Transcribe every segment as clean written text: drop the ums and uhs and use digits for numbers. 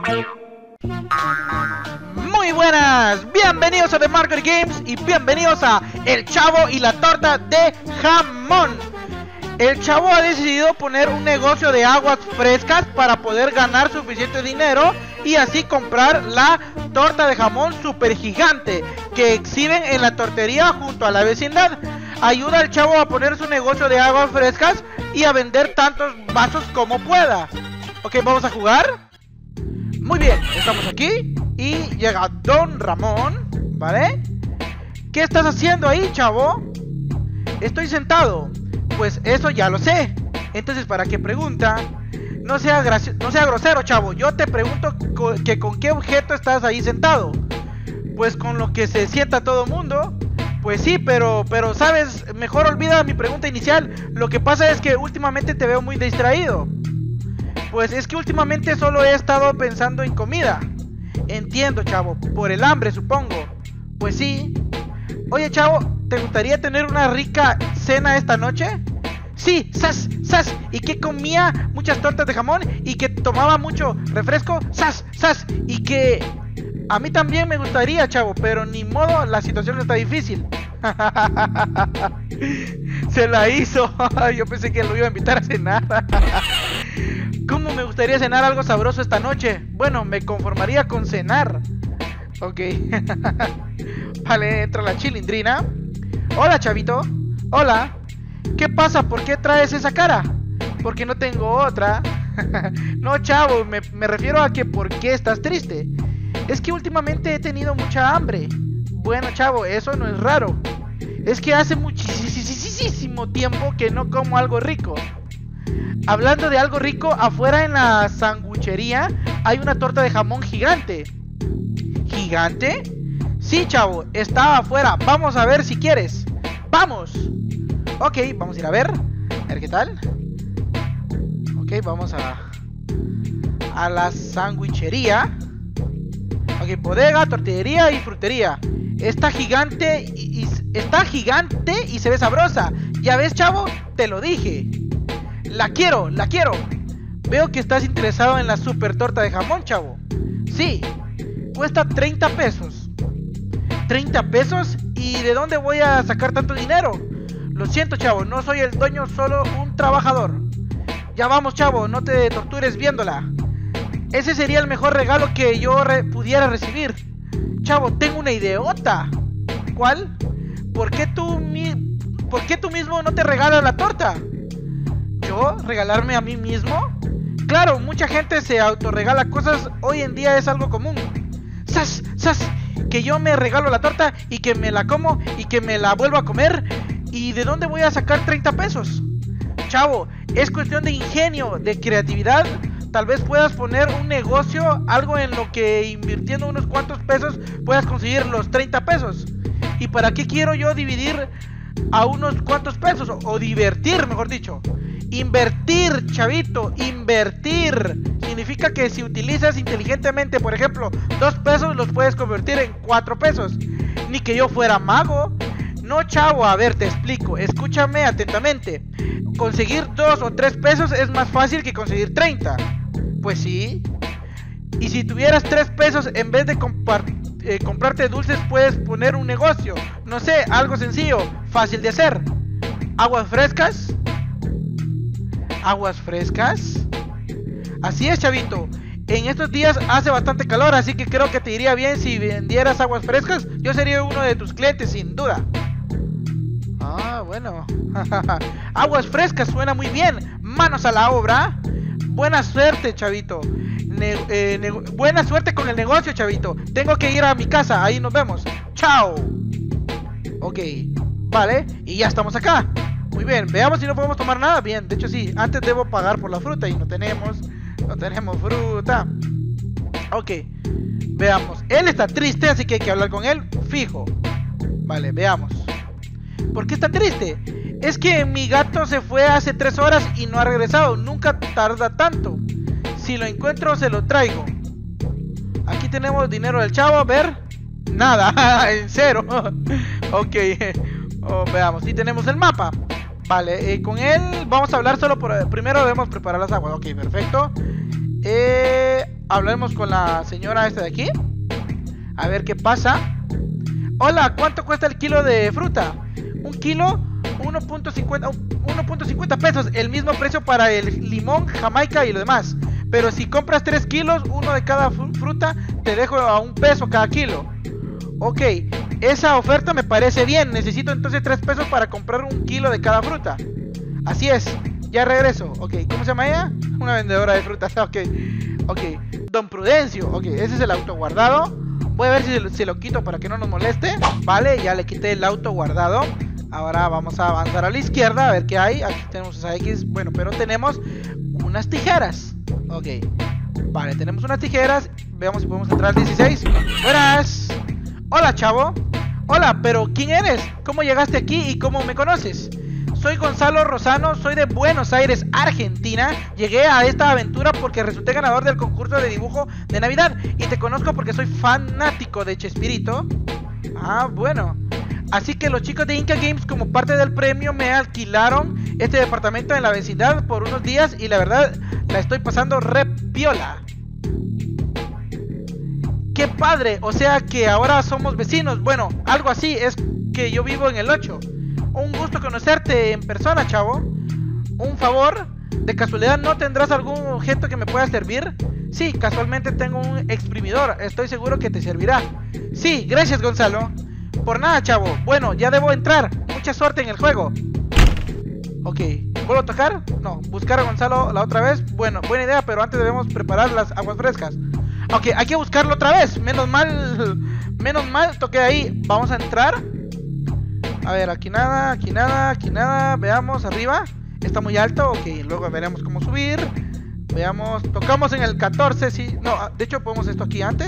Muy buenas, bienvenidos a The Market Games y bienvenidos a El Chavo y la torta de jamón. El Chavo ha decidido poner un negocio de aguas frescas para poder ganar suficiente dinero y así comprar la torta de jamón super gigante que exhiben en la tortería junto a la vecindad. Ayuda al Chavo a poner su negocio de aguas frescas y a vender tantos vasos como pueda. Ok, vamos a jugar. Muy bien, estamos aquí y llega Don Ramón, ¿vale? ¿Qué estás haciendo ahí, Chavo? Estoy sentado. Pues eso ya lo sé. Entonces, ¿para qué pregunta? No sea grosero, Chavo. Yo te pregunto que con qué objeto estás ahí sentado. Pues con lo que se sienta todo mundo. Pues sí, pero sabes, mejor olvida mi pregunta inicial. Lo que pasa es que últimamente te veo muy distraído. Pues es que últimamente solo he estado pensando en comida. Entiendo, Chavo, por el hambre, supongo. Pues sí. Oye, Chavo, ¿te gustaría tener una rica cena esta noche? Sí, sas. ¿Y que comía muchas tortas de jamón? ¿Y que tomaba mucho refresco? Sas. Y que... A mí también me gustaría, Chavo, pero ni modo, la situación está difícil. Se la hizo. Yo pensé que lo iba a invitar a cenar. ¿Cómo me gustaría cenar algo sabroso esta noche? Bueno, me conformaría con cenar. Ok. Vale, entra la chilindrina. Hola, Chavito. Hola. ¿Qué pasa? ¿Por qué traes esa cara? Porque no tengo otra. No, Chavo, me refiero a que ¿por qué estás triste? Es que últimamente he tenido mucha hambre. Bueno, Chavo, eso no es raro. Es que hace muchísimo tiempo que no como algo rico. Hablando de algo rico, afuera en la sanguchería hay una torta de jamón gigante. ¿Gigante? Sí, Chavo, está afuera. Vamos a ver si quieres. ¡Vamos! Ok, vamos a ir a ver qué tal. Ok, vamos a la sanguchería. Ok, bodega, tortillería y frutería. Está gigante está gigante y se ve sabrosa. Ya ves, Chavo, te lo dije. La quiero. Veo que estás interesado en la super torta de jamón, Chavo. Sí, cuesta 30 pesos. ¿30 pesos? ¿Y de dónde voy a sacar tanto dinero? Lo siento, Chavo, no soy el dueño, solo un trabajador. Ya vamos, Chavo, no te tortures viéndola. Ese sería el mejor regalo que yo pudiera recibir. Chavo, tengo una ideota. ¿Cuál? ¿Por qué tú mismo no te regalas la torta? ¿Yo? ¿Regalarme a mí mismo? Claro, mucha gente se autorregala cosas. Hoy en día es algo común. ¡Sas! Que yo me regalo la torta y que me la como y que me la vuelvo a comer. ¿Y de dónde voy a sacar 30 pesos? Chavo, es cuestión de ingenio, de creatividad. Tal vez puedas poner un negocio, algo en lo que invirtiendo unos cuantos pesos puedas conseguir los 30 pesos. ¿Y para qué quiero yo dividir a unos cuantos pesos? O divertir, mejor dicho. Invertir, Chavito, invertir. Significa que si utilizas inteligentemente, por ejemplo, 2 pesos los puedes convertir en 4 pesos. Ni que yo fuera mago. No, Chavo, a ver, te explico. Escúchame atentamente. Conseguir 2 o 3 pesos es más fácil que conseguir 30. Pues sí. Y si tuvieras 3 pesos, en vez de comprarte dulces, puedes poner un negocio. No sé, algo sencillo, fácil de hacer. ¿Aguas frescas? ¿Aguas frescas? Así es, Chavito. En estos días hace bastante calor, así que creo que te iría bien si vendieras aguas frescas. Yo sería uno de tus clientes, sin duda. Ah, bueno. Aguas frescas suena muy bien. Manos a la obra. Buena suerte, Chavito. Buena suerte con el negocio, Chavito. Tengo que ir a mi casa, ahí nos vemos. Chao. Ok, vale, y ya estamos acá. Muy bien, veamos si no podemos tomar nada. Bien, de hecho sí, antes debo pagar por la fruta y no tenemos fruta. Ok, veamos. Él está triste, así que hay que hablar con él, fijo. Vale, veamos. ¿Por qué está triste? Es que mi gato se fue hace 3 horas y no ha regresado. Nunca tarda tanto. Si lo encuentro, se lo traigo. Aquí tenemos dinero del Chavo, a ver. Nada, en cero. Ok, veamos, si tenemos el mapa. Vale, con él vamos a hablar solo por... Primero debemos preparar las aguas. Ok, perfecto. hablemos con la señora esta de aquí. A ver qué pasa. Hola, ¿cuánto cuesta el kilo de fruta? Un kilo, 1.50 pesos. El mismo precio para el limón, jamaica y lo demás. Pero si compras 3 kilos, uno de cada fruta, te dejo a $1 cada kilo. Ok, esa oferta me parece bien. Necesito entonces 3 pesos para comprar 1 kilo de cada fruta. Así es, ya regreso. Ok, ¿cómo se llama ella? Una vendedora de frutas. Ok, Don Prudencio. Ok, ese es el auto guardado. Voy a ver si se lo quito para que no nos moleste. Vale, ya le quité el auto guardado. Ahora vamos a avanzar a la izquierda a ver qué hay. Aquí tenemos esa X. Bueno, pero tenemos unas tijeras. Ok, vale, tenemos unas tijeras. Veamos si podemos entrar al 16. Buenas. Hola, chavo. Hola, pero ¿quién eres? ¿Cómo llegaste aquí y cómo me conoces? Soy Gonzalo Rosano, soy de Buenos Aires, Argentina. Llegué a esta aventura porque resulté ganador del concurso de dibujo de Navidad. Y te conozco porque soy fanático de Chespirito. Ah, bueno. Así que los chicos de Inca Games, como parte del premio, me alquilaron este departamento en la vecindad por unos días. Y la verdad, la estoy pasando re piola. ¡Qué padre! O sea que ahora somos vecinos. Bueno, algo así, es que yo vivo en el 8. Un gusto conocerte en persona, chavo. Un favor, ¿de casualidad no tendrás algún objeto que me pueda servir? Sí, casualmente tengo un exprimidor. Estoy seguro que te servirá. Sí, gracias, Gonzalo. Por nada, chavo. Bueno, ya debo entrar. Mucha suerte en el juego. Ok, ¿vuelvo a tocar? No, buscar a Gonzalo la otra vez. Bueno, buena idea, pero antes debemos preparar las aguas frescas. Ok, hay que buscarlo otra vez. Menos mal toqué ahí. Vamos a entrar. A ver, aquí nada, aquí nada, aquí nada. Veamos, arriba. Está muy alto, ok, luego veremos cómo subir. Veamos, tocamos en el 14, sí. No, de hecho podemos esto aquí antes.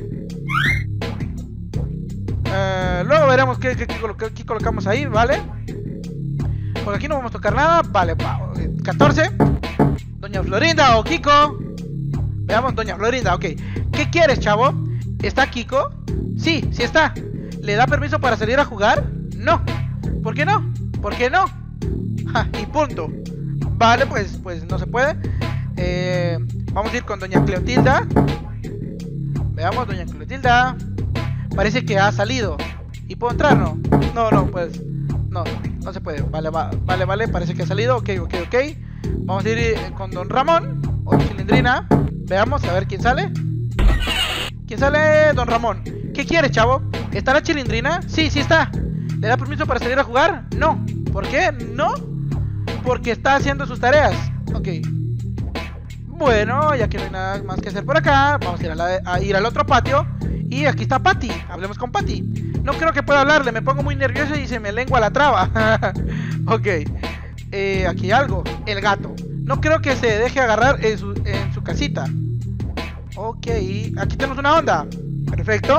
Luego veremos qué colocamos ahí, ¿vale? Por aquí no vamos a tocar nada. Vale, 14. Doña Florinda o Kiko. Veamos, Doña Florinda, ok. ¿Qué quieres, chavo? ¿Está Kiko? Sí, sí está. ¿Le da permiso para salir a jugar? No. ¿Por qué no? ¿Por qué no? Ja, y punto. Vale, pues no se puede. Vamos a ir con Doña Cleotilda. Veamos, Doña Cleotilda. Parece que ha salido. ¿Y puedo entrar? No. No, pues no se puede. Vale, parece que ha salido. Ok. Vamos a ir con Don Ramón o Chilindrina. Veamos, a ver quién sale. ¿Quién sale? Don Ramón. ¿Qué quiere, chavo? ¿Está la Chilindrina? Sí está. ¿Le da permiso para salir a jugar? No. ¿Por qué? No. Porque está haciendo sus tareas. Ok. Bueno, ya que no hay nada más que hacer por acá, vamos a ir al otro patio. Y aquí está Patty. Hablemos con Patty. No creo que pueda hablarle, me pongo muy nervioso y se me lengua la traba. Ok. Aquí hay algo. El gato. No creo que se deje agarrar en su casita. Ok. Aquí tenemos una onda. Perfecto.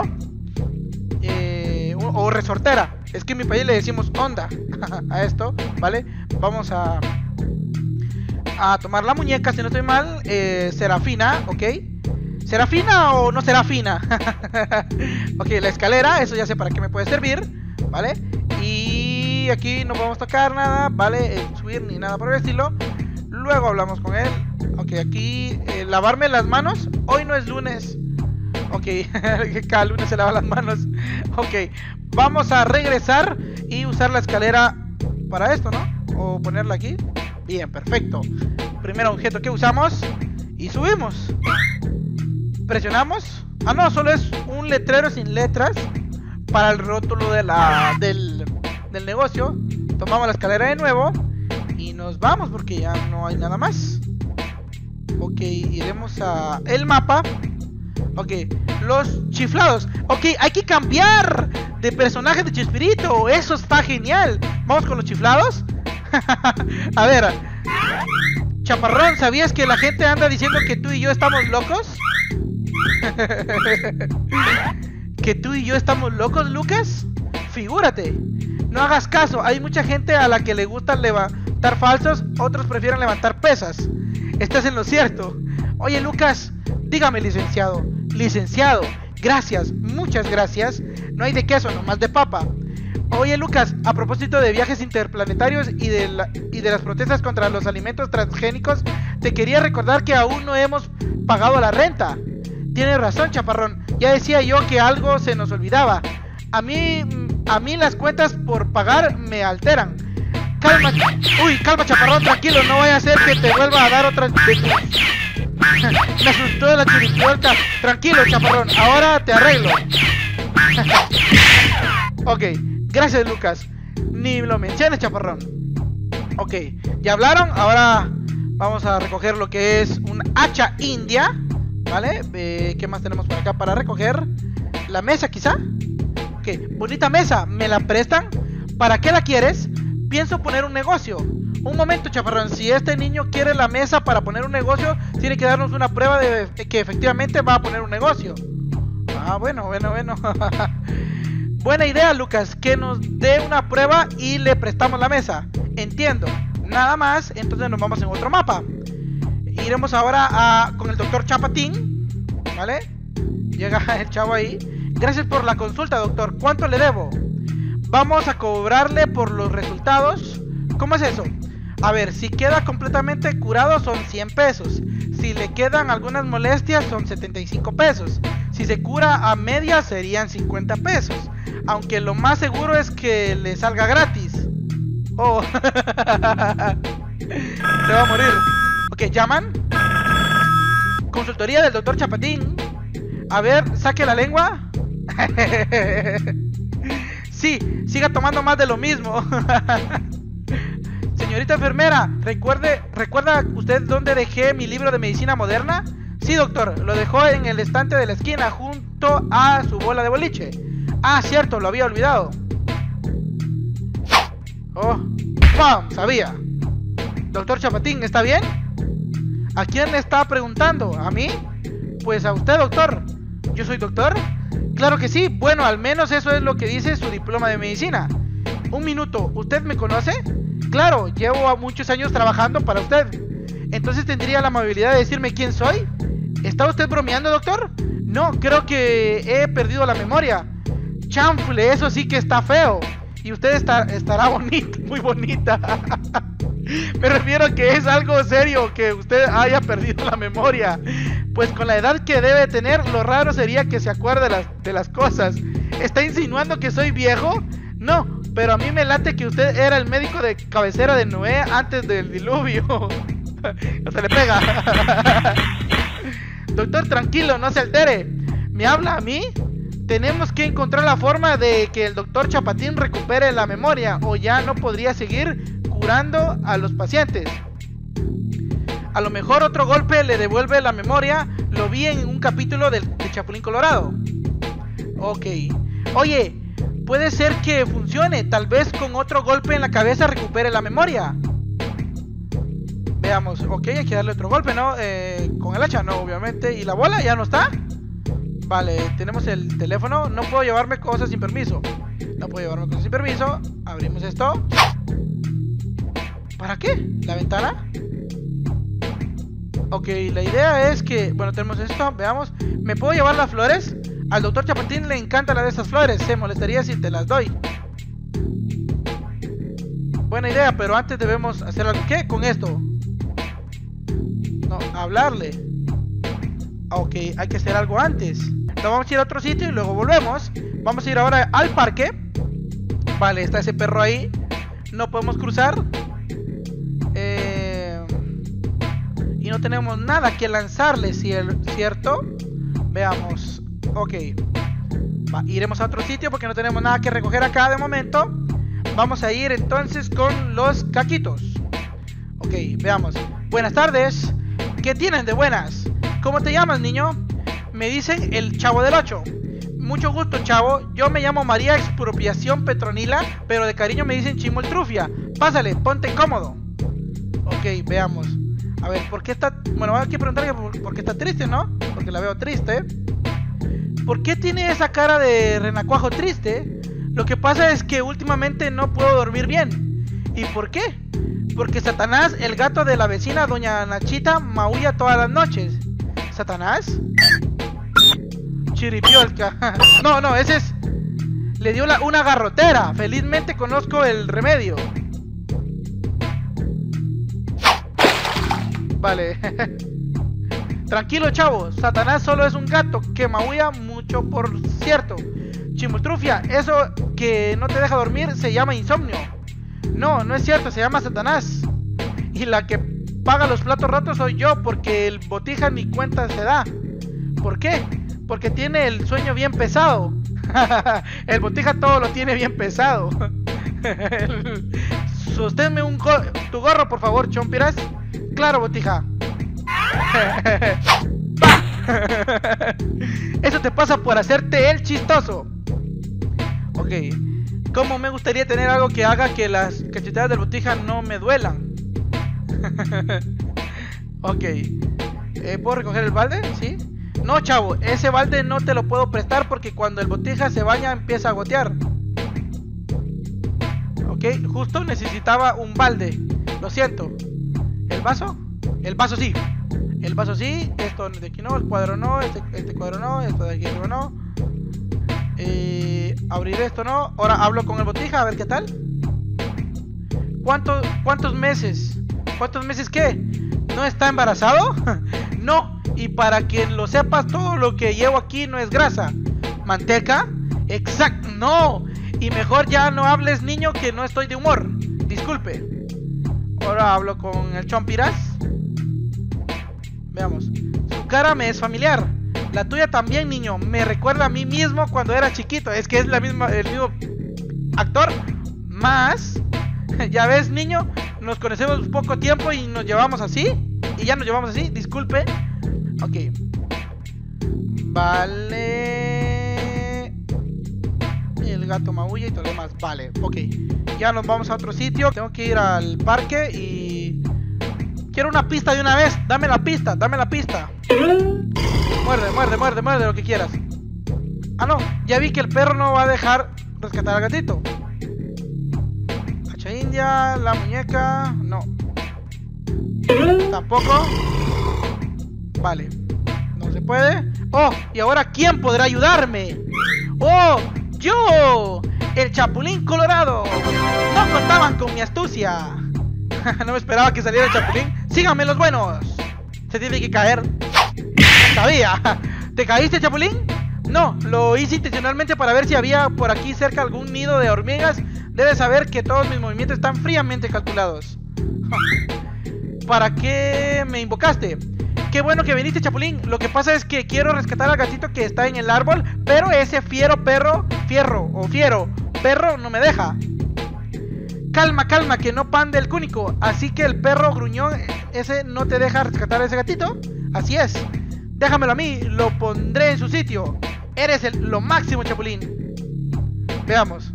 O resortera. Es que en mi país le decimos onda a esto, ¿vale? Vamos a tomar la muñeca, si no estoy mal. Serafina, ok. ¿Serafina o no Serafina? Ok, la escalera, eso ya sé para qué me puede servir, ¿vale? Y aquí no podemos tocar nada, ¿vale? Subir ni nada por el estilo. Luego hablamos con él. Ok, aquí lavarme las manos. Hoy no es lunes. Ok, cada lunes se lava las manos. Ok, vamos a regresar y usar la escalera para esto, ¿no? O ponerla aquí. Bien, perfecto. Primer objeto que usamos y subimos. Presionamos. Ah, no, solo es un letrero sin letras para el rótulo de del negocio. Tomamos la escalera de nuevo y nos vamos porque ya no hay nada más. Ok, iremos a el mapa. Ok, los chiflados. Ok, hay que cambiar de personaje de Chespirito. Eso está genial. Vamos con los chiflados. A ver, Chaparrón, ¿sabías que la gente anda diciendo que tú y yo estamos locos? ¿Que tú y yo estamos locos, Lucas? Figúrate. No hagas caso, hay mucha gente a la que le gusta levantar falsos. Otros prefieren levantar pesas. Estás en lo cierto. Oye, Lucas, dígame, licenciado. Licenciado, gracias, muchas gracias. No hay de queso, nomás de papa. Oye, Lucas, a propósito de viajes interplanetarios y de las protestas contra los alimentos transgénicos, te quería recordar que aún no hemos pagado la renta. Tienes razón, chaparrón. Ya decía yo que algo se nos olvidaba. A mí las cuentas por pagar me alteran. Calma, calma, chaparrón, tranquilo, no vaya a ser que te vuelva a dar otra de tus... Me asustó la chiripiorca. Tranquilo, chaparrón, ahora te arreglo. Ok, gracias, Lucas. Ni lo menciones, chaparrón. Ok, ya hablaron. Ahora vamos a recoger lo que es un hacha india. ¿Vale? ¿Qué más tenemos por acá para recoger? ¿La mesa quizá? Ok, bonita mesa, ¿me la prestan? ¿Para qué la quieres? Pienso poner un negocio. Un momento, chaparrón, si este niño quiere la mesa para poner un negocio, tiene que darnos una prueba de que efectivamente va a poner un negocio. Ah, bueno. Buena idea, Lucas, que nos dé una prueba y le prestamos la mesa. Entiendo. Nada más, entonces nos vamos en otro mapa. Iremos ahora con el doctor Chapatín. ¿Vale? Llega el chavo ahí. Gracias por la consulta, doctor. ¿Cuánto le debo? Vamos a cobrarle por los resultados. ¿Cómo es eso? A ver, si queda completamente curado son 100 pesos. Si le quedan algunas molestias son 75 pesos. Si se cura a media serían 50 pesos. Aunque lo más seguro es que le salga gratis. Oh. Se va a morir. Ok, llaman. Consultoría del doctor Chapatín. A ver, saque la lengua. Sí, siga tomando más de lo mismo. Señorita enfermera, ¿recuerda usted dónde dejé mi libro de medicina moderna? Sí, doctor, lo dejó en el estante de la esquina junto a su bola de boliche. Ah, cierto, lo había olvidado. Oh, ¡pam! Sabía. Doctor Chapatín, ¿está bien? ¿A quién le está preguntando? ¿A mí? Pues a usted, doctor. ¿Yo soy doctor? Claro que sí. Bueno, al menos eso es lo que dice su diploma de medicina. Un minuto, ¿usted me conoce? Claro, llevo muchos años trabajando para usted. Entonces tendría la amabilidad de decirme quién soy. ¿Está usted bromeando, doctor? No, creo que he perdido la memoria. Chanfle, eso sí que está feo. Y usted estará bonita, muy bonita. Me refiero a que es algo serio que usted haya perdido la memoria. Pues con la edad que debe tener, lo raro sería que se acuerde de las cosas. ¿Está insinuando que soy viejo? No, pero a mí me late que usted era el médico de cabecera de Noé antes del diluvio. No se le pega. Doctor, tranquilo, no se altere. ¿Me habla a mí? Tenemos que encontrar la forma de que el doctor Chapatín recupere la memoria, o ya no podría seguir curando a los pacientes. A lo mejor otro golpe le devuelve la memoria. Lo vi en un capítulo de Chapulín Colorado. Ok. Oye, puede ser que funcione. Tal vez con otro golpe en la cabeza recupere la memoria. Veamos. Ok, hay que darle otro golpe, ¿no? Con el hacha, no, obviamente. ¿Y la bola ya no está? Vale, tenemos el teléfono. No puedo llevarme cosas sin permiso. No puedo llevarme cosas sin permiso. Abrimos esto. ¿Para qué? ¿La ventana? Ok, la idea es que... Bueno, tenemos esto, veamos. ¿Me puedo llevar las flores? Al doctor Chapatín le encanta la de esas flores. Se molestaría si te las doy. Buena idea, pero antes debemos hacer algo. ¿Qué? Con esto. No, hablarle. Ok, hay que hacer algo antes. Nos vamos a ir a otro sitio y luego volvemos. Vamos a ir ahora al parque. Vale, está ese perro ahí. No podemos cruzar. Y no tenemos nada que lanzarle, ¿cierto? Veamos. Ok. Iremos a otro sitio porque no tenemos nada que recoger acá de momento. Vamos a ir entonces con los caquitos. Ok, veamos. Buenas tardes. ¿Qué tienen de buenas? ¿Cómo te llamas, niño? Me dicen el Chavo del 8. Mucho gusto, chavo. Yo me llamo María Expropiación Petronila, pero de cariño me dicen Chimoltrufia. Pásale, ponte cómodo. Ok, veamos. A ver, ¿por qué está...? Bueno, hay que preguntarle por qué está triste, ¿no? Porque la veo triste. ¿Por qué tiene esa cara de renacuajo triste? Lo que pasa es que últimamente no puedo dormir bien. ¿Y por qué? Porque Satanás, el gato de la vecina doña Nachita, maulla todas las noches. ¿Satanás? Chiripiolca. No, ese es... Le dio una garrotera. Felizmente conozco el remedio. Vale. Tranquilo, chavo. Satanás solo es un gato que maulla mucho, por cierto. Chimultrufia, eso que no te deja dormir se llama insomnio. No, no es cierto, se llama Satanás. Y la que paga los platos rotos soy yo, porque el botija ni cuenta se da. ¿Por qué? Porque tiene el sueño bien pesado. El botija todo lo tiene bien pesado. Sosténme tu gorro, por favor, Chompiras. Claro, botija. Eso te pasa por hacerte el chistoso. Ok. Como me gustaría tener algo que haga que las cachetadas del botija no me duelan. Ok. ¿Puedo recoger el balde? ¿Sí? No, chavo, ese balde no te lo puedo prestar porque cuando el botija se baña empieza a gotear. Ok, justo necesitaba un balde. Lo siento. ¿El vaso? El vaso sí. El vaso sí. Esto de aquí no, el cuadro no, este cuadro no, esto de aquí arriba no. Abrir esto no. Ahora hablo con el botija a ver qué tal. ¿Cuántos meses? ¿Cuántos meses qué? ¿No está embarazado? No. Y para que lo sepas, todo lo que llevo aquí no es grasa. ¿Manteca? Exacto. No. Y mejor ya no hables, niño, que no estoy de humor. Disculpe. Ahora hablo con el Chompiras. Veamos. Su cara me es familiar. La tuya también, niño. Me recuerda a mí mismo cuando era chiquito. Es que es el mismo actor. Más. Ya ves, niño. Nos conocemos poco tiempo y nos llevamos así. Y ya nos llevamos así. Disculpe. Ok. Vale. El gato maulla y todo lo demás. Vale, ok. Ya nos vamos a otro sitio. Tengo que ir al parque y... quiero una pista de una vez. Dame la pista, dame la pista. Muerde, muerde, muerde, muerde lo que quieras. Ah, no. Ya vi que el perro no va a dejar rescatar al gatito. Hacha india, la muñeca... no. Tampoco. Vale. No se puede. Oh, y ahora ¿quién podrá ayudarme? ¡Oh! ¡Yo! ¡El Chapulín Colorado! ¡No contaban con mi astucia! No me esperaba que saliera el Chapulín. ¡Síganme los buenos! Se tiene que caer. ¡Sabía! ¿Te caíste, Chapulín? No, lo hice intencionalmente para ver si había por aquí cerca algún nido de hormigas. Debes saber que todos mis movimientos están fríamente calculados. ¿Para qué me invocaste? Qué bueno que viniste, Chapulín. Lo que pasa es que quiero rescatar al gatito que está en el árbol, pero ese fiero perro no me deja. Calma, calma, que no pande el cúnico. Así que el perro gruñón ese no te deja rescatar a ese gatito. Así es. Déjamelo a mí, lo pondré en su sitio. Eres lo máximo, Chapulín. Veamos.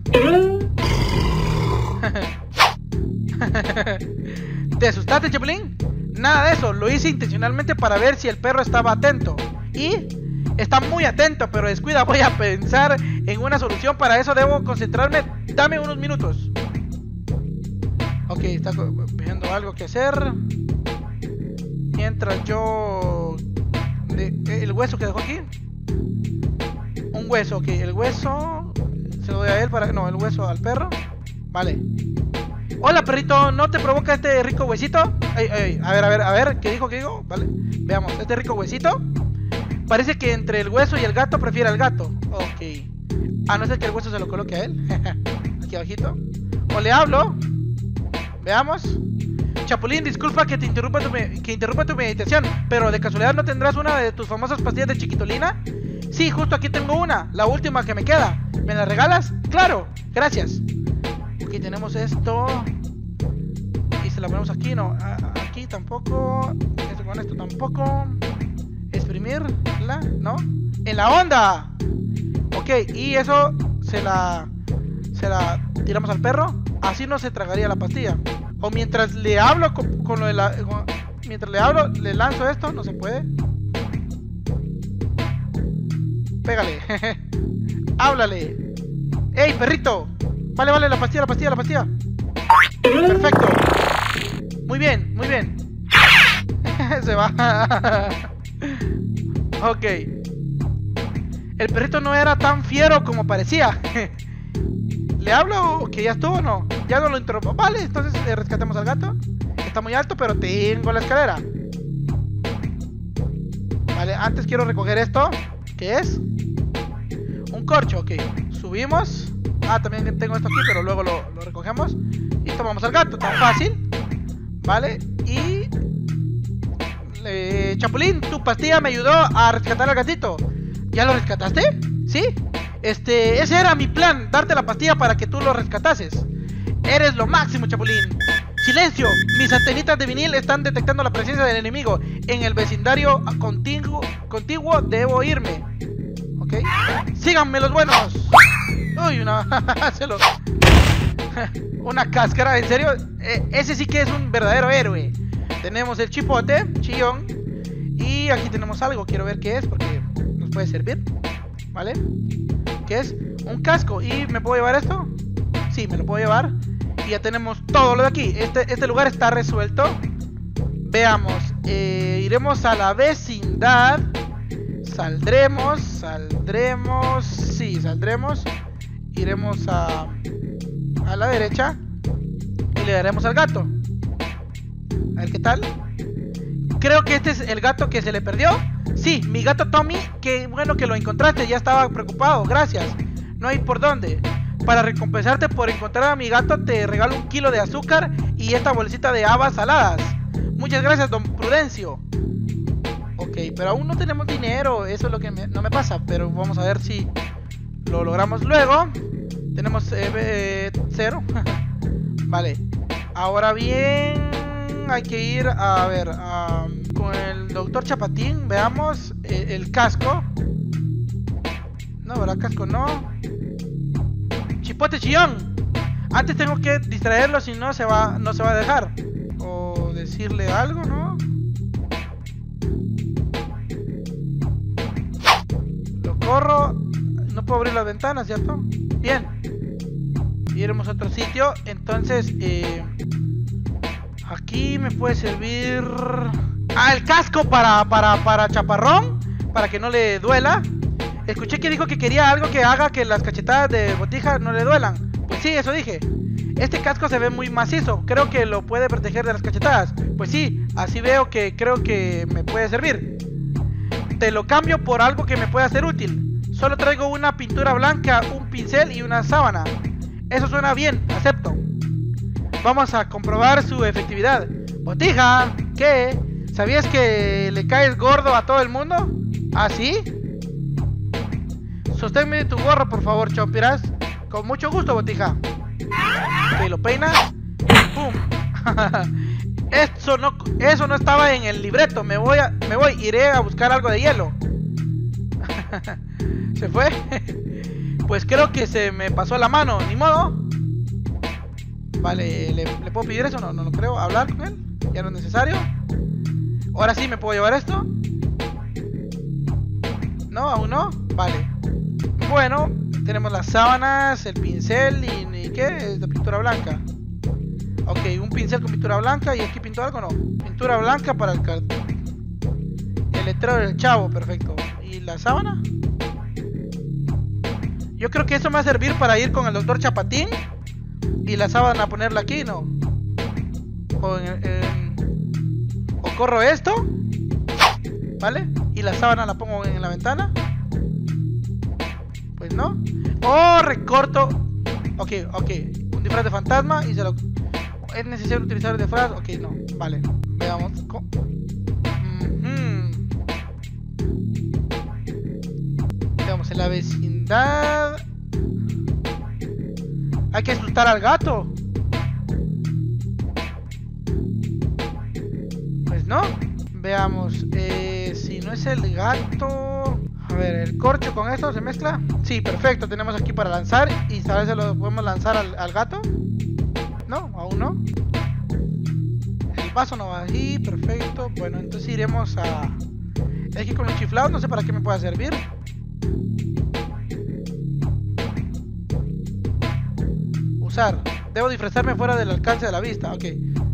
¿Te asustaste, Chapulín? Nada de eso, lo hice intencionalmente para ver si el perro estaba atento. Y está muy atento, pero descuida, voy a pensar en una solución. Para eso debo concentrarme. Dame unos minutos. Ok, está viendo algo que hacer. Mientras yo... el hueso que dejó aquí. Un hueso, ok, el hueso se lo doy a él para... no, el hueso al perro. Vale. Hola, perrito, ¿no te provoca este rico huesito? A ver, ¿qué dijo? Vale, veamos, este rico huesito. Parece que entre el hueso y el gato prefiere al gato. Ok. A no ser que el hueso se lo coloque a él. Aquí abajito. O le hablo. Veamos. Chapulín, disculpa que te interrumpa tu meditación, pero de casualidad ¿no tendrás una de tus famosas pastillas de chiquitolina? Sí, justo aquí tengo una, la última que me queda. ¿Me la regalas? Claro, gracias. Aquí tenemos esto. Y se la ponemos aquí, no. Aquí tampoco. Esto con esto tampoco. Exprimirla, ¿no? ¡En la onda! Ok, y eso se la tiramos al perro. Así no se tragaría la pastilla. O mientras le hablo con lo de la... mientras le hablo, le lanzo esto. No se puede. Pégale. Háblale. ¡Ey, perrito! Vale, la pastilla. Perfecto. Muy bien. Se va. Ok. El perrito no era tan fiero como parecía. ¿Le hablo? ¿Que ya estuvo o no? Ya no lo interrumpo. Vale, entonces rescatemos al gato. Está muy alto, pero tengo la escalera. Vale, antes quiero recoger esto. ¿Qué es? Un corcho, ok. Subimos. Ah, también tengo esto aquí, pero luego lo recogemos. Y tomamos al gato, tan fácil. Vale, y... Chapulín, tu pastilla me ayudó a rescatar al gatito. ¿Ya lo rescataste? ¿Sí? Ese era mi plan, darte la pastilla para que tú lo rescatases. Eres lo máximo, Chapulín. ¡Silencio! Mis antenitas de vinil están detectando la presencia del enemigo en el vecindario contiguo. Debo irme. ¿Ok? ¡Síganme los buenos! Uy, una... una cáscara, ¿en serio? Ese sí que es un verdadero héroe. Tenemos el chipote, chillón. Y aquí tenemos algo, quiero ver qué es, porque nos puede servir. ¿Vale? ¿Qué es? Un casco. ¿Y me puedo llevar esto? Sí, me lo puedo llevar. Y ya tenemos todo lo de aquí. Este lugar está resuelto. Veamos. Iremos a la vecindad. Saldremos. Sí, saldremos. Iremos a la derecha. Y le daremos al gato. A ver qué tal. Creo que este es el gato que se le perdió. Sí, mi gato Tommy. Qué bueno que lo encontraste. Ya estaba preocupado, gracias. No hay por dónde. Para recompensarte por encontrar a mi gato, te regalo 1 kilo de azúcar y esta bolsita de habas saladas. Muchas gracias, don Prudencio. Ok, pero aún no tenemos dinero. Eso es lo que no me pasa. Pero vamos a ver si lo logramos luego. Tenemos 0. Vale. Ahora bien, hay que ir a ver con el doctor Chapatín. Veamos el casco. No, ¿verdad? Casco no. Chipote chillón. Antes tengo que distraerlo, si no no se va a dejar. O decirle algo, ¿no? Lo corro. No puedo abrir las ventanas, ¿cierto? Bien. Iremos a otro sitio. Entonces, aquí me puede servir... Ah, el casco para Chaparrón. Para que no le duela. Escuché que dijo que quería algo que haga que las cachetadas de Botija no le duelan. Pues sí, eso dije. Este casco se ve muy macizo. Creo que lo puede proteger de las cachetadas. Pues sí, así veo que creo que me puede servir. Te lo cambio por algo que me pueda ser útil. Solo traigo una pintura blanca, un pincel y una sábana. Eso suena bien, acepto. Vamos a comprobar su efectividad. Botija, ¿qué? ¿Sabías que le caes gordo a todo el mundo? ¿Ah, sí? Sosténme tu gorro, por favor, Chompiras. Con mucho gusto, Botija. Ok, lo peina. ¡Pum! Eso no estaba en el libreto. Me voy. Iré a buscar algo de hielo. ¿Se fue? Pues creo que se me pasó la mano. Ni modo. Vale, ¿le puedo pedir eso? No lo creo. ¿Hablar con él? Ya no es necesario. Ahora sí, ¿me puedo llevar esto? No, aún no. Vale. Bueno, tenemos las sábanas, el pincel y ¿qué? Es de pintura blanca. Ok, un pincel con pintura blanca. ¿Y aquí pintó algo? No. Pintura blanca para el letrero del chavo, perfecto. ¿Y la sábana? Yo creo que eso me va a servir para ir con el doctor Chapatín. Y la sábana ponerla aquí, ¿no? O corro esto. ¿Vale? Y la sábana la pongo en la ventana. Pues no. Oh, recorto. Ok. Un disfraz de fantasma y se lo... ¿Es necesario utilizar el disfraz? Ok, no. Vale. Veamos. Veamos en la vecindad. Hay que asustar al gato. Pues no. Veamos. Si no es el gato... A ver, ¿el corcho con esto se mezcla? Sí, perfecto, tenemos aquí para lanzar. ¿Y sabes si lo podemos lanzar al gato? No, aún no. El vaso no va ahí, perfecto. Bueno, entonces iremos a... Aquí con los chiflados, no sé para qué me pueda servir. Usar. Debo disfrazarme fuera del alcance de la vista, ok.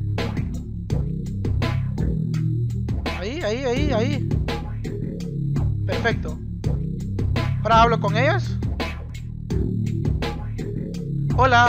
Ahí. Perfecto. Ahora hablo con ellos. Hola.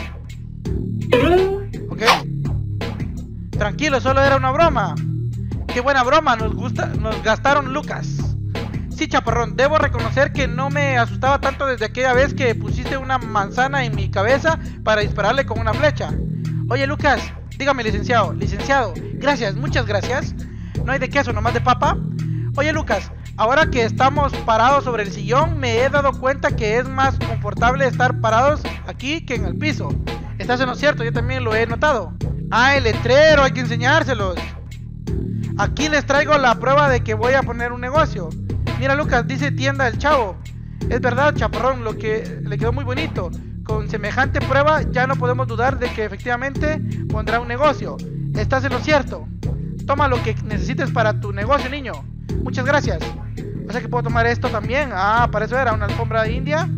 Ok. Tranquilo, solo era una broma. Qué buena broma, nos gastaron Lucas. Sí, chaparrón, debo reconocer que no me asustaba tanto desde aquella vez que pusiste una manzana en mi cabeza para dispararle con una flecha. Oye, Lucas, dígame, licenciado. Licenciado, gracias, muchas gracias. No hay de queso, nomás de papa. Oye, Lucas, ahora que estamos parados sobre el sillón, me he dado cuenta que es más confortable estar parados aquí que en el piso. ¿Estás en lo cierto? Yo también lo he notado. Ah, el letrero, hay que enseñárselos. Aquí les traigo la prueba de que voy a poner un negocio. Mira, Lucas, dice tienda del chavo. Es verdad, chaparrón, lo que le quedó muy bonito. Con semejante prueba ya no podemos dudar de que efectivamente pondrá un negocio. Estás en lo cierto. Toma lo que necesites para tu negocio, niño. Muchas gracias. O sea que puedo tomar esto también. Ah, para eso era una alfombra india.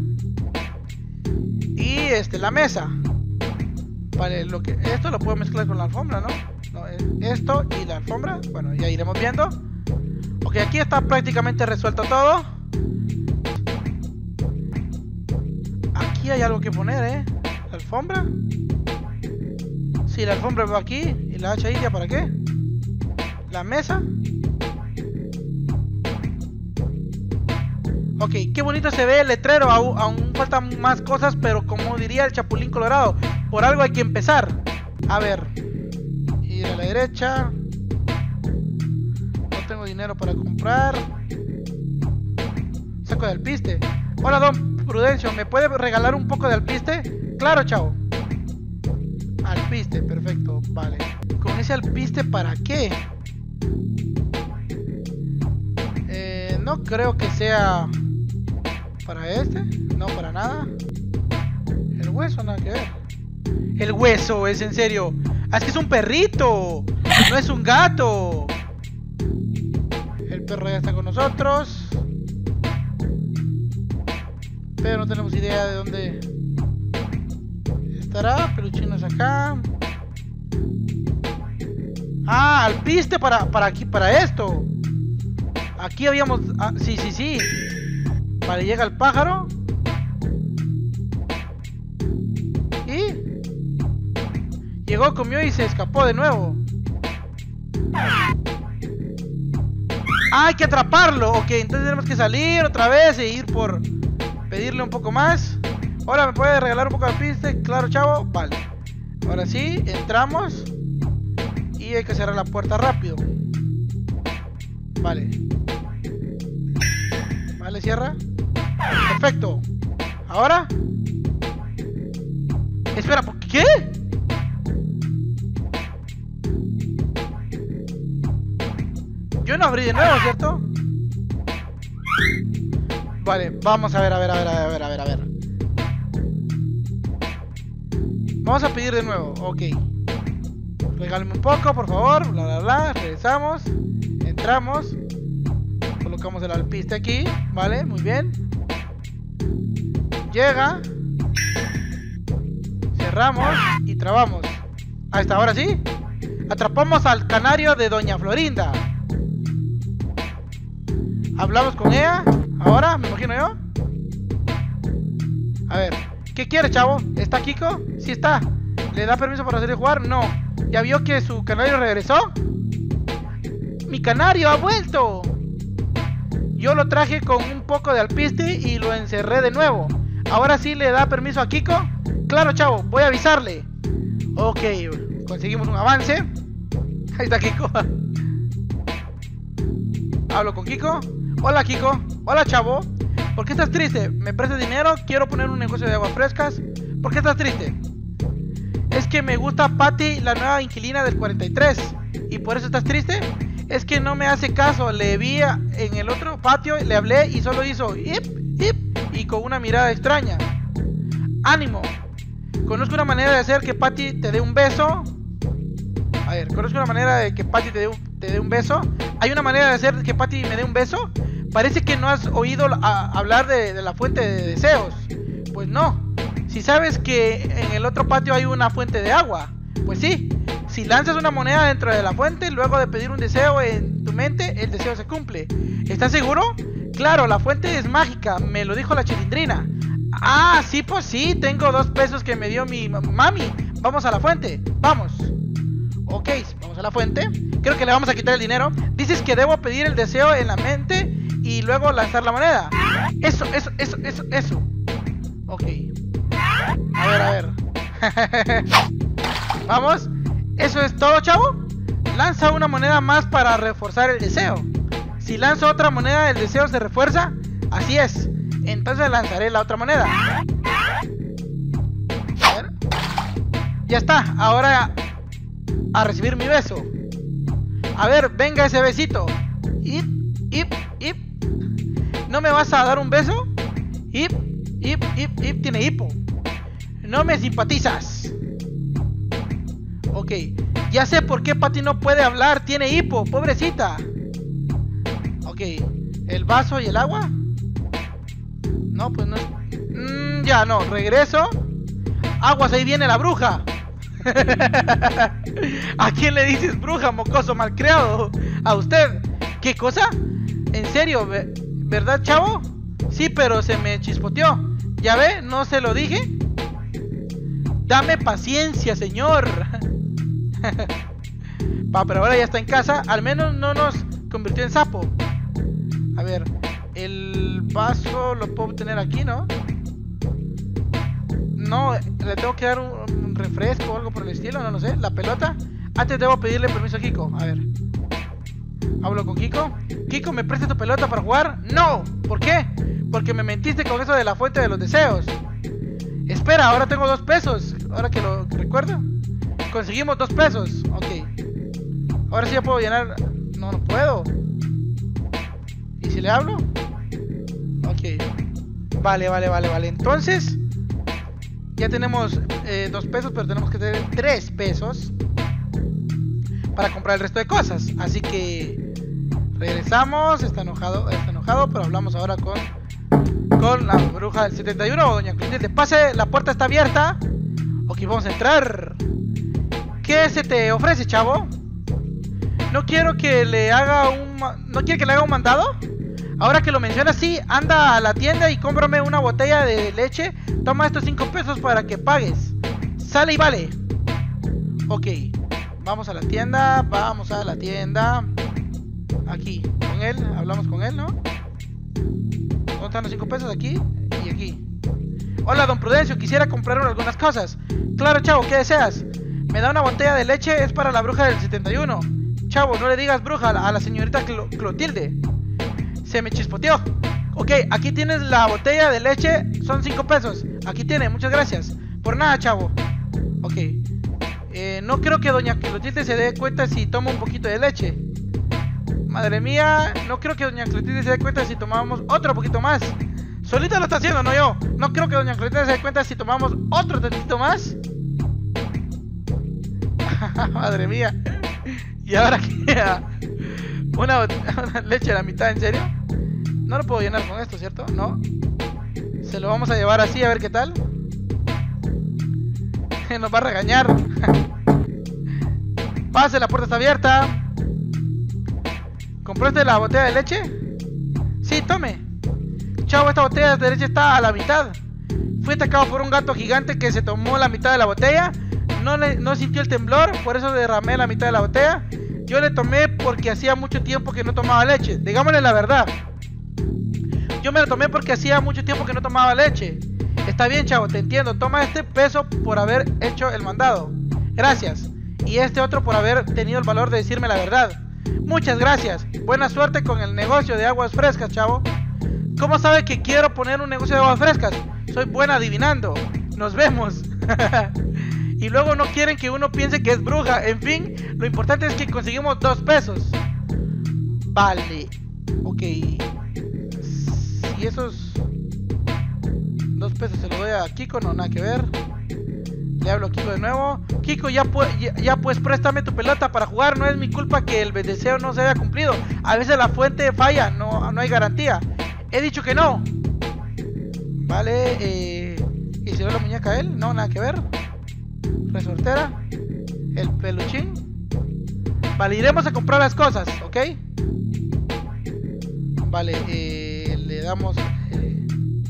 Y la mesa. Vale, esto lo puedo mezclar con la alfombra, ¿no? No, esto y la alfombra. Bueno, ya iremos viendo. Ok, aquí está prácticamente resuelto todo. Aquí hay algo que poner, ¿eh? ¿La alfombra? Sí, la alfombra va aquí. ¿Y la hacha india para qué? La mesa. Ok, qué bonito se ve el letrero. Aún faltan más cosas, pero como diría el Chapulín Colorado, por algo hay que empezar. A ver. Ir a la derecha. No tengo dinero para comprar. Saco de alpiste. Hola, don Prudencio, ¿me puede regalar un poco de alpiste? Claro, chavo. Alpiste, perfecto, vale. ¿Con ese alpiste para qué? No creo que sea para no, para nada. El hueso, nada que ver. El hueso, es en serio. Ah, es que es un perrito, no es un gato. El perro ya está con nosotros, pero no tenemos idea de dónde estará. Peluchino es acá. Ah, alpiste para aquí, para esto. Aquí habíamos... Ah, sí. Vale, llega el pájaro. Y... llegó, comió y se escapó de nuevo. Ah, hay que atraparlo. Ok, entonces tenemos que salir otra vez e ir por... pedirle un poco más. Hola, ¿me puede regalar un poco de alpiste? Claro, chavo. Vale. Ahora sí, entramos. Y hay que cerrar la puerta rápido. Vale. Vale, cierra. Perfecto. Ahora. Espera, ¿por qué? Yo no abrí de nuevo, ¿cierto? Vale, vamos a ver. Vamos a pedir de nuevo, ok. Regálame un poco, por favor. Bla. Regresamos. Entramos. Colocamos el alpiste aquí. Vale, muy bien. Llega. Cerramos y trabamos. Ahí está, ahora sí. Atrapamos al canario de Doña Florinda. Hablamos con ella. Ahora, me imagino yo. A ver, ¿qué quiere, chavo? ¿Está Kiko? Sí está. ¿Le da permiso para salir a jugar? No. ¿Ya vio que su canario regresó? ¡Mi canario ha vuelto! Yo lo traje con un poco de alpiste y lo encerré de nuevo. ¿Ahora sí le da permiso a Kiko? Claro, chavo, voy a avisarle. Ok, conseguimos un avance. Ahí está Kiko. Hablo con Kiko. Hola, Kiko. Hola, chavo. ¿Por qué estás triste? ¿Me prestas dinero? Quiero poner un negocio de aguas frescas. ¿Por qué estás triste? Es que me gusta Patty, la nueva inquilina del 43. ¿Y por eso estás triste? Es que no me hace caso. Le vi en el otro patio, le hablé y solo hizo hip, hip, y con una mirada extraña. Ánimo. Conozco una manera de hacer que Patty te dé un beso. A ver, conozco una manera de que Patty te dé un beso. ¿Hay una manera de hacer que Patty me dé un beso? Parece que no has oído hablar de la fuente de deseos. Pues no. Si sabes que en el otro patio hay una fuente de agua. Pues sí. Si lanzas una moneda dentro de la fuente, luego de pedir un deseo en tu mente, el deseo se cumple. ¿Estás seguro? Claro, la fuente es mágica, me lo dijo la Chilindrina. Ah, sí, pues sí, tengo 2 pesos que me dio mi mami. Vamos a la fuente, vamos. Ok, vamos a la fuente. Creo que le vamos a quitar el dinero. Dices que debo pedir el deseo en la mente y luego lanzar la moneda. Eso. Ok. A ver. Vamos. Eso es todo, chavo. Lanza una moneda más para reforzar el deseo. Si lanzo otra moneda, el deseo se refuerza. Así es. Entonces lanzaré la otra moneda. A ver. Ya está. Ahora a recibir mi beso. A ver, venga ese besito. Ip. ¿No me vas a dar un beso? Ip. Tiene hipo. No me simpatizas. Ok. Ya sé por qué Patty no puede hablar. Tiene hipo, pobrecita. Ok. ¿El vaso y el agua? No, pues no es... ya no, regreso. Aguas, ahí viene la bruja. ¿A quién le dices bruja, mocoso malcriado? ¿A usted? ¿Qué cosa? ¿En serio? ¿Verdad, chavo? Sí, pero se me chispoteó. ¿Ya ve? ¿No se lo dije? Dame paciencia, señor. Pero ahora ya está en casa. Al menos no nos convirtió en sapo. A ver, el vaso lo puedo tener aquí, ¿no? No, le tengo que dar un refresco o algo por el estilo, no lo sé. La pelota. Antes debo pedirle permiso a Kiko. A ver. Hablo con Kiko. Kiko, ¿me prestas tu pelota para jugar? ¡No! ¿Por qué? Porque me mentiste con eso de la fuente de los deseos. Espera, ahora tengo 2 pesos. Ahora que lo recuerdo. Conseguimos 2 pesos. Ok. Ahora sí ya puedo llenar. No, no puedo. ¿Y si le hablo? Ok. Vale. Entonces ya tenemos 2 pesos, pero tenemos que tener 3 pesos para comprar el resto de cosas. Así que regresamos. Está enojado, pero hablamos ahora con la bruja del 71, doña Clotilde. Pase, la puerta está abierta. Ok, vamos a entrar. ¿Qué se te ofrece, chavo? ¿No quiere que le haga un mandado? Ahora que lo mencionas, sí, anda a la tienda y cómprame una botella de leche. Toma estos 5 pesos para que pagues. Sale y vale. Ok, vamos a la tienda. Aquí, con él, hablamos con él, ¿no? ¿Dónde están los 5 pesos? Aquí y aquí. Hola, don Prudencio, quisiera comprar algunas cosas. Claro, chavo, ¿qué deseas? Me da una botella de leche, es para la bruja del 71. Chavo, no le digas bruja a la señorita Clotilde. Se me chispoteó. Ok, aquí tienes la botella de leche. Son 5 pesos. Aquí tiene, muchas gracias. Por nada, chavo. Ok. No creo que doña Clotilde se dé cuenta si toma un poquito de leche. Madre mía. No creo que doña Clotilde se dé cuenta si tomamos otro poquito más. Solita lo está haciendo, no yo. No creo que doña Clotilde se dé cuenta si tomamos otro tantito más. Madre mía. ¿Y ahora qué? Una leche a la mitad, ¿en serio? No lo puedo llenar con esto, ¿cierto? No. Se lo vamos a llevar así, a ver qué tal. Nos va a regañar. Pase, la puerta está abierta. ¿Compraste la botella de leche? Sí, tome. Chavo, esta botella de leche está a la mitad. Fui atacado por un gato gigante que se tomó la mitad de la botella. No sintió el temblor, por eso derramé la mitad de la botella. Yo le tomé porque hacía mucho tiempo que no tomaba leche. Digámosle la verdad. Yo me la tomé porque hacía mucho tiempo que no tomaba leche. Está bien, chavo, te entiendo. Toma este peso por haber hecho el mandado. Gracias. Y este otro por haber tenido el valor de decirme la verdad. Muchas gracias. Buena suerte con el negocio de aguas frescas, chavo. ¿Cómo sabe que quiero poner un negocio de aguas frescas? Soy buena adivinando. Nos vemos. Y luego no quieren que uno piense que es bruja. En fin, lo importante es que conseguimos 2 pesos. Vale. Ok. Si esos 2 pesos se los doy a Kiko, no, nada que ver. Le hablo a Kiko de nuevo. Kiko, ya pues préstame tu pelota para jugar. No es mi culpa que el deseo no se haya cumplido. A veces la fuente falla, no hay garantía. He dicho que no. Vale, ¿y si no la muñeca a él? No, nada que ver. Resortera. El peluchín. Vale, iremos a comprar las cosas, ¿ok? Vale, le damos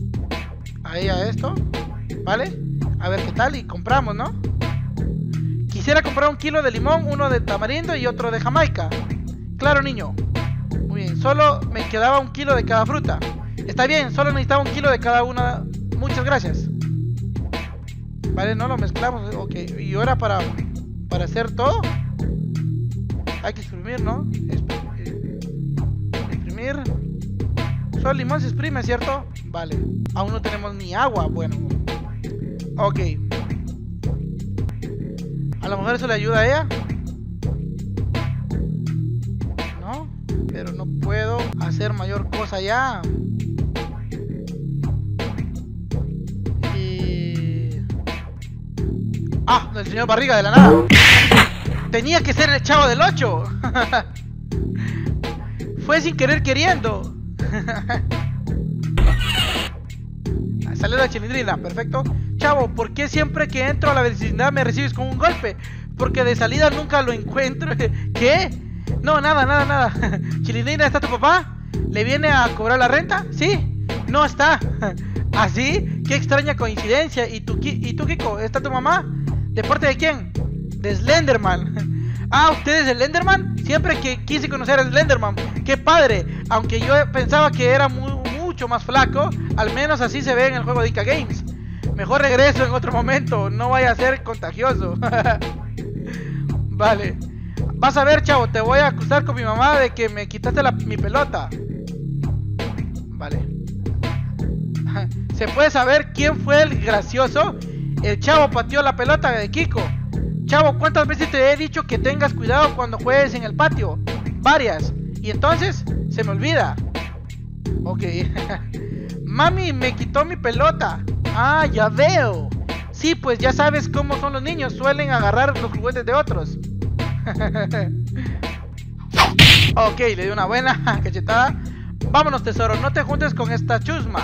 ahí a esto. Vale, a ver qué tal y compramos, ¿no? Quisiera comprar 1 kilo de limón, 1 de tamarindo y otro de Jamaica. Claro, niño. Muy bien, solo me quedaba 1 kilo de cada fruta. Está bien, solo necesitaba 1 kilo de cada una. Muchas gracias. Vale, no lo mezclamos. Ok, y ahora para hacer todo hay que exprimir, ¿no? Exprimir. Solo el limón se exprime, ¿cierto? Vale. Aún no tenemos ni agua. Bueno. Ok. A lo mejor eso le ayuda a ella. No. Pero no puedo hacer mayor cosa ya. Ah, el señor Barriga de la nada. Tenía que ser el Chavo del 8. Fue sin querer queriendo. Salió la Chilindrina, perfecto. Chavo, ¿por qué siempre que entro a la vecindad me recibes con un golpe? Porque de salida nunca lo encuentro. ¿Qué? No, nada. Chilindrina, ¿está tu papá? ¿Le viene a cobrar la renta? ¿Sí? No está. ¿Así? Qué extraña coincidencia. ¿Y tú, Kiko? ¿Está tu mamá? ¿De parte de quién? De Slenderman. Ah, ¿usted es Slenderman? Siempre que quise conocer a Slenderman. ¡Qué padre! Aunque yo pensaba que era mucho más flaco, al menos así se ve en el juego de Ica Games. Mejor regreso en otro momento, no vaya a ser contagioso. Vale. Vas a ver, chavo, te voy a acusar con mi mamá de que me quitaste mi pelota. Vale. ¿Se puede saber quién fue el gracioso? El Chavo pateó la pelota de Kiko. Chavo, ¿cuántas veces te he dicho que tengas cuidado cuando juegues en el patio? Varias. Y entonces, se me olvida. Ok. Mami, me quitó mi pelota. Ah, ya veo. Sí, pues ya sabes cómo son los niños. Suelen agarrar los juguetes de otros. Ok, le di una buena cachetada. Vámonos, tesoro, no te juntes con esta chusma.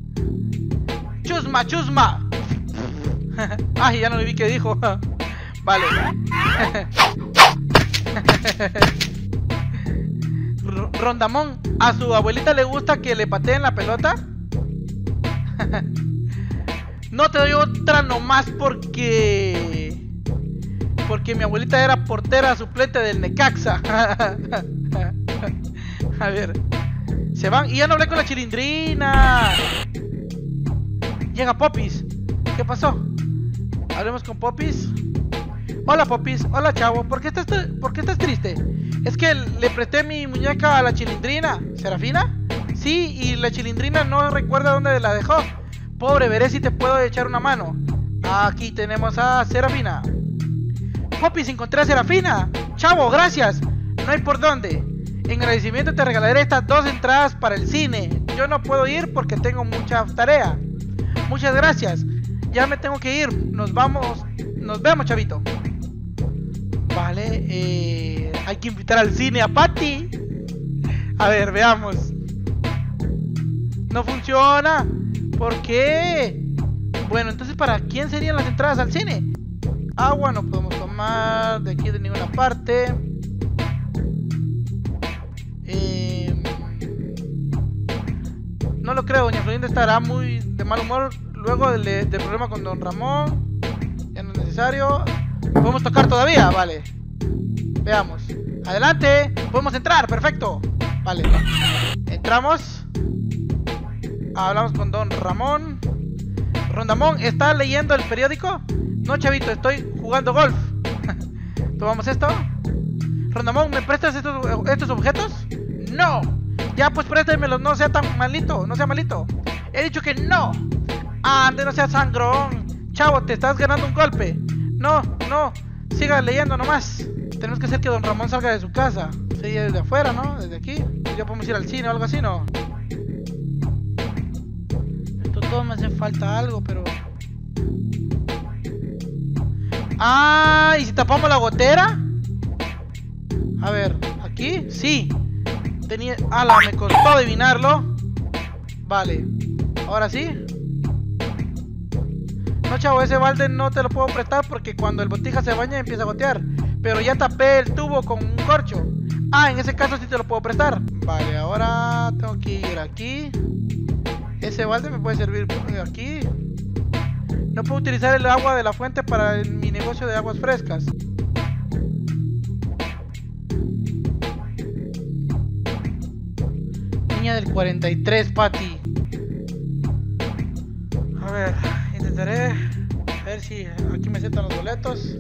Chusma. Ay, ya no le vi qué dijo. Vale. Rondamón, ¿a su abuelita le gusta que le pateen la pelota? No te doy otra nomás porque mi abuelita era portera suplente del Necaxa. A ver. Se van. Y ya no hablé con la Chilindrina. Llega Popis. ¿Qué pasó? Hablemos con Popis. Hola Popis, hola Chavo. ¿Por qué estás triste? Es que le presté mi muñeca a la Chilindrina. ¿Serafina? Sí, y la Chilindrina no recuerda dónde la dejó. Pobre, veré si te puedo echar una mano. Aquí tenemos a Serafina. Popis, encontré a Serafina. Chavo, gracias. No hay por dónde. En agradecimiento te regalaré estas 2 entradas para el cine. Yo no puedo ir porque tengo mucha tarea. Muchas gracias. Ya me tengo que ir. Nos vamos. Nos vemos, chavito. Vale. Hay que invitar al cine a Patty. A ver, veamos. No funciona. ¿Por qué? Bueno, entonces ¿para quién serían las entradas al cine? Agua no podemos tomar de aquí de ninguna parte. No lo creo, doña Florinda estará muy de mal humor luego del problema con don Ramón. Ya no es necesario. ¿Podemos tocar todavía? Vale. Veamos. Adelante. Podemos entrar, perfecto. Vale. Entramos. Hablamos con don Ramón. Rondamón, ¿está leyendo el periódico? No, chavito, estoy jugando golf. ¿Tomamos esto? Rondamón, ¿me prestas estos objetos? No. Ya, pues préstamelos, no sea tan malito, no sea malito. He dicho que no. Ande, no sea sangrón. Chavo, te estás ganando un golpe. No, siga leyendo nomás. Tenemos que hacer que don Ramón salga de su casa. Sí, desde afuera, ¿no? Desde aquí. Ya podemos ir al cine o algo así, ¿no? Esto todo me hace falta algo, pero... Ah, ¿y si tapamos la gotera? A ver, ¿aquí? Sí. Tenía... ¡Hala! Me costó adivinarlo. Vale. Ahora sí. No, chavo, ese balde no te lo puedo prestar porque cuando el botija se baña empieza a gotear. Pero ya tapé el tubo con un corcho. Ah, en ese caso sí te lo puedo prestar. Vale, ahora tengo que ir aquí. Ese balde me puede servir aquí. No puedo utilizar el agua de la fuente para mi negocio de aguas frescas. niña del 43, Patty. A ver, intentaré ver si aquí me aceptan los boletos.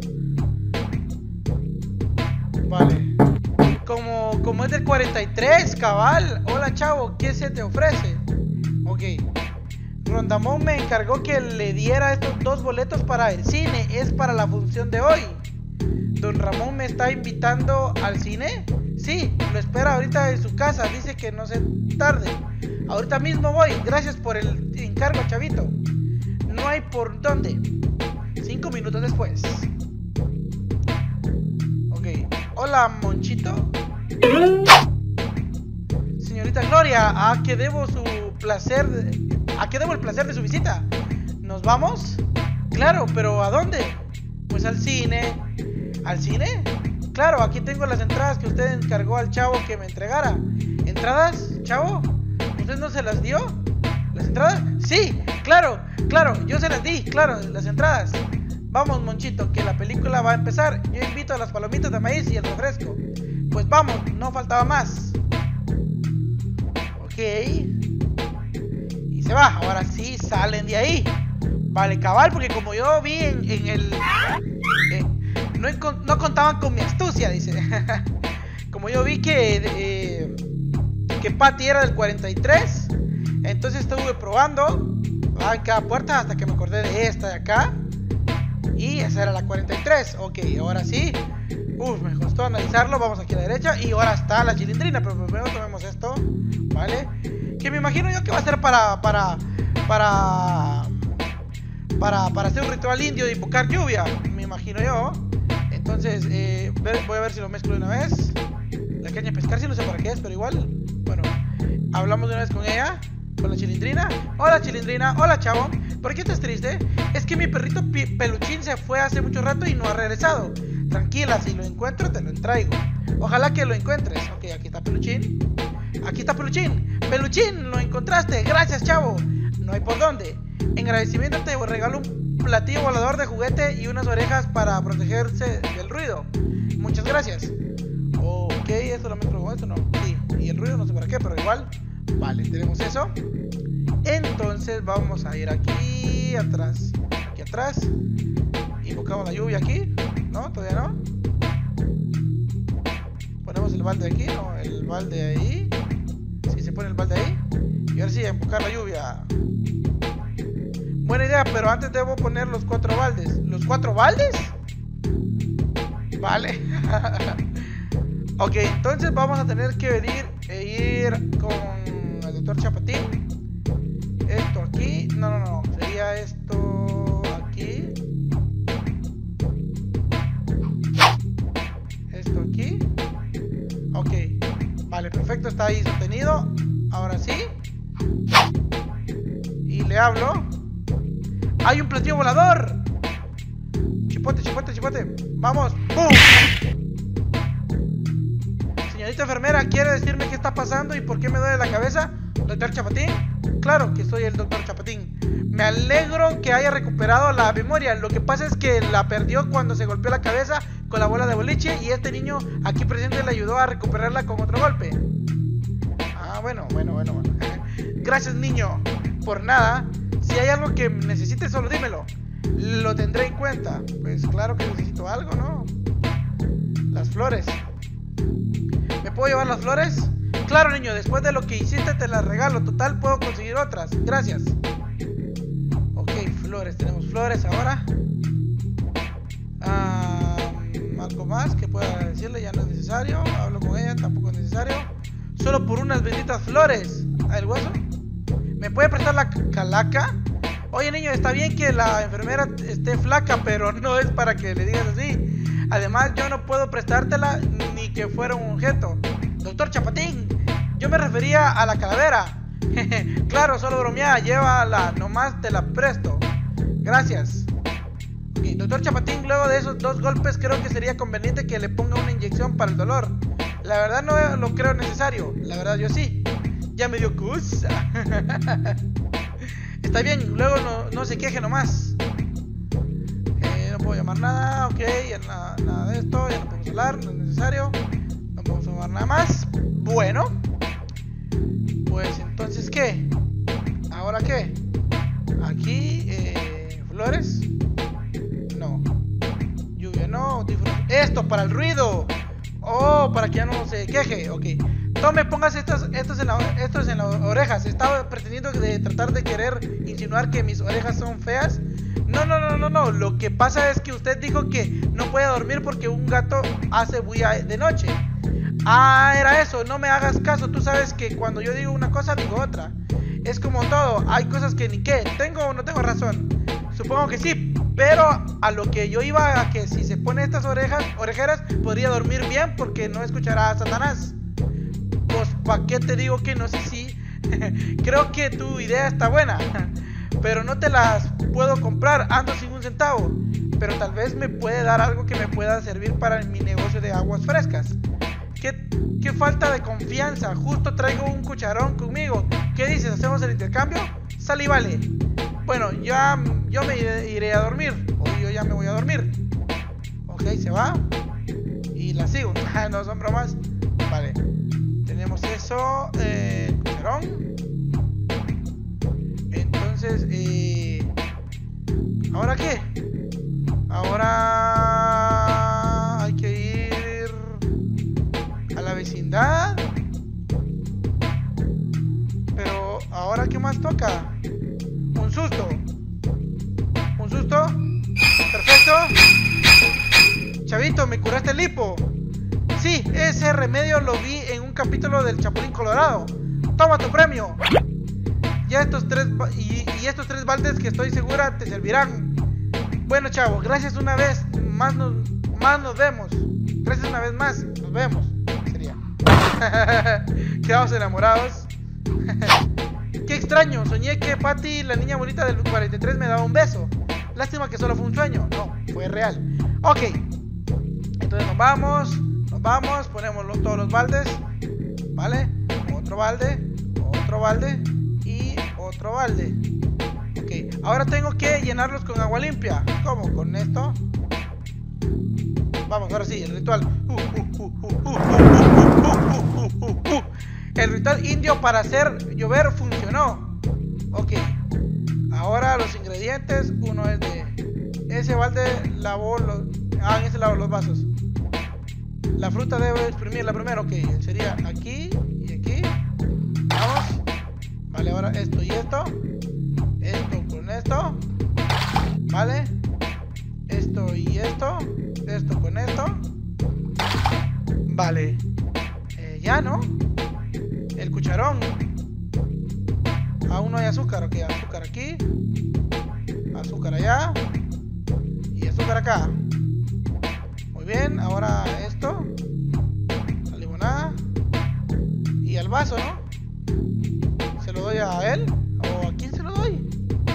Vale. Como es del 43, cabal. Hola, chavo, ¿qué se te ofrece? Ok. Rondamón me encargó que le diera estos 2 boletos para el cine. Es para la función de hoy. Don Ramón me está invitando al cine. Sí, lo espera ahorita en su casa. Dice que no se tarde. Ahorita mismo voy. Gracias por el encargo, chavito. No hay por dónde. 5 minutos después. Ok. Hola, Monchito. Señorita Gloria, ¿a qué debo el placer de su visita? ¿Nos vamos? Claro, pero ¿a dónde? Pues al cine. ¿Al cine? Claro, aquí tengo las entradas que usted encargó al chavo que me entregara. ¿Entradas, chavo? ¿Usted no se las dio? ¿Las entradas? Sí, claro, yo se las di, claro, las entradas. Vamos, Monchito, que la película va a empezar. Yo invito a las palomitas de maíz y el refresco. Pues vamos, no faltaba más. Ok. Y se va, ahora sí salen de ahí. Vale, cabal, porque como yo vi en el... no contaban con mi astucia, dice. Como yo vi que Patty era del 43, entonces estuve probando en cada puerta hasta que me acordé de esta de acá. Y esa era la 43. Ok, ahora sí. Me costó analizarlo. Vamos aquí a la derecha. Y ahora está la chilindrina. Pero primero tomemos esto. Vale. Que me imagino yo que va a ser para hacer un ritual indio de invocar lluvia. Me imagino yo. Entonces, voy a ver si lo mezclo de una vez. La caña de pescar, si no sé para qué es, pero igual. Bueno, hablamos de una vez con ella. Con la chilindrina. Hola, chilindrina. Hola, chavo. ¿Por qué estás triste? Es que mi perrito Peluchín se fue hace mucho rato y no ha regresado. Tranquila, si lo encuentro te lo traigo. Ojalá que lo encuentres. Ok, aquí está Peluchín. Aquí está Peluchín. Peluchín, lo encontraste. Gracias, chavo. No hay por dónde. En agradecimiento te regalo un platillo volador de juguete y unas orejas para protegerse del ruido. Muchas gracias. Ok, esto lo mezclo con esto, no. Sí, y el ruido no sé para qué, pero igual. Vale, tenemos eso. Entonces vamos a ir aquí atrás. Aquí atrás. Invocamos la lluvia aquí. No, todavía no. Ponemos el balde aquí. No, el balde ahí. Sí, se pone el balde ahí. Y ahora sí, a invocar la lluvia. Buena idea, pero antes debo poner los 4 baldes. ¿Los 4 baldes? Vale. Ok, entonces vamos a tener que venir e ir con el doctor Chapatín. Esto aquí. No. Sería esto aquí. Esto aquí. Ok. Vale, perfecto. Está ahí sostenido. Ahora sí. Y le hablo. ¡Hay un platillo volador! Chipote. ¡Vamos! ¡Bum! Señorita enfermera, ¿quiere decirme qué está pasando y por qué me duele la cabeza? ¿Doctor Chapatín? Claro que soy el doctor Chapatín. Me alegro que haya recuperado la memoria. Lo que pasa es que la perdió cuando se golpeó la cabeza con la bola de boliche y este niño aquí presente le ayudó a recuperarla con otro golpe. Ah, bueno. Gracias, niño. Por nada. Si hay algo que necesites, solo dímelo. Lo tendré en cuenta. Pues claro que necesito algo, ¿no? Las flores. ¿Me puedo llevar las flores? Claro, niño, después de lo que hiciste te las regalo. Total, puedo conseguir otras. Gracias. Ok, flores. Tenemos flores ahora. Algo más que pueda decirle, ya no es necesario. Hablo con ella, tampoco es necesario. Solo por unas benditas flores. ¿El hueso? ¿Me puede prestar la calaca? Oye, niño, está bien que la enfermera esté flaca, pero no es para que le digas así. Además, yo no puedo prestártela ni que fuera un objeto. Doctor Chapatín, yo me refería a la calavera. Claro, solo bromeaba, llévala, nomás te la presto. Gracias. Okay, doctor Chapatín, luego de esos 2 golpes creo que sería conveniente que le ponga una inyección para el dolor. La verdad no lo creo necesario, la verdad yo sí. Ya me dio cosa. Está bien, luego no se queje nomás. No puedo llamar nada, ok, ya nada de esto, ya no podemos hablar, no es necesario. No podemos llamar nada más. Bueno, Pues entonces, ¿qué? ¿Ahora qué? Aquí, flores. No. Lluvia, no. Esto para el ruido. Oh, para que ya no se queje. Ok. Tome, póngase estos en las orejas. Estaba pretendiendo tratar de querer insinuar que mis orejas son feas. No. Lo que pasa es que usted dijo que no puede dormir porque un gato hace bulla de noche. Ah, era eso. No me hagas caso. Tú sabes que cuando yo digo una cosa, digo otra. Es como todo. Hay cosas que ni qué. ¿Tengo o no tengo razón? Supongo que sí. Pero a lo que yo iba a que si se pone estas orejeras, podría dormir bien porque no escuchará a Satanás. Pues, ¿para qué te digo que no sé si? Creo que tu idea está buena, pero no te las puedo comprar, ando sin un centavo. Pero tal vez me puede dar algo que me pueda servir para mi negocio de aguas frescas. ¿Qué falta de confianza? Justo traigo un cucharón conmigo. ¿Qué dices? ¿Hacemos el intercambio? Sale y vale. Bueno, yo me iré a dormir. O yo ya me voy a dormir. Ok, se va. Y la sigo. No son bromas. Vale. Tenemos eso. Cucharón. Entonces, ¿ahora qué? Ahora hay que ir a la vecindad. Pero, ¿ahora qué más toca? Un susto. Un susto. Perfecto. Chavito, me curaste el hipo. Sí, ese remedio lo vi en un capítulo del Chapulín Colorado. Toma tu premio. Ya estos tres baldes que estoy segura te servirán. Bueno, chavo, gracias una vez más nos vemos. Gracias una vez más, nos vemos. Sería. Quedamos enamorados. Qué extraño, soñé que Patty, la niña bonita del 43, me daba un beso. Lástima que solo fue un sueño. No, fue real. Ok. Entonces nos vamos, ponemos todos los baldes. ¿Vale? Otro balde y otro balde. Ok, ahora tengo que llenarlos con agua limpia. ¿Cómo? Con esto. Vamos, ahora sí, el ritual. El ritual indio para hacer llover funcionó. Ok. Ahora los ingredientes. Uno es de... Ese balde lavó los... en ese lavo los vasos. La fruta debe exprimirla primero. Ok, sería aquí y aquí. Vamos. Vale, ahora esto y esto. Esto con esto. Vale. Esto y esto. Esto con esto. Vale. Ya, ¿no? El cucharón. Aún no hay azúcar. Ok, azúcar aquí. Azúcar allá. Y azúcar acá. Muy bien, ahora esto. La limonada. Y el vaso, ¿no? ¿Se lo doy a él? ¿O a quién se lo doy?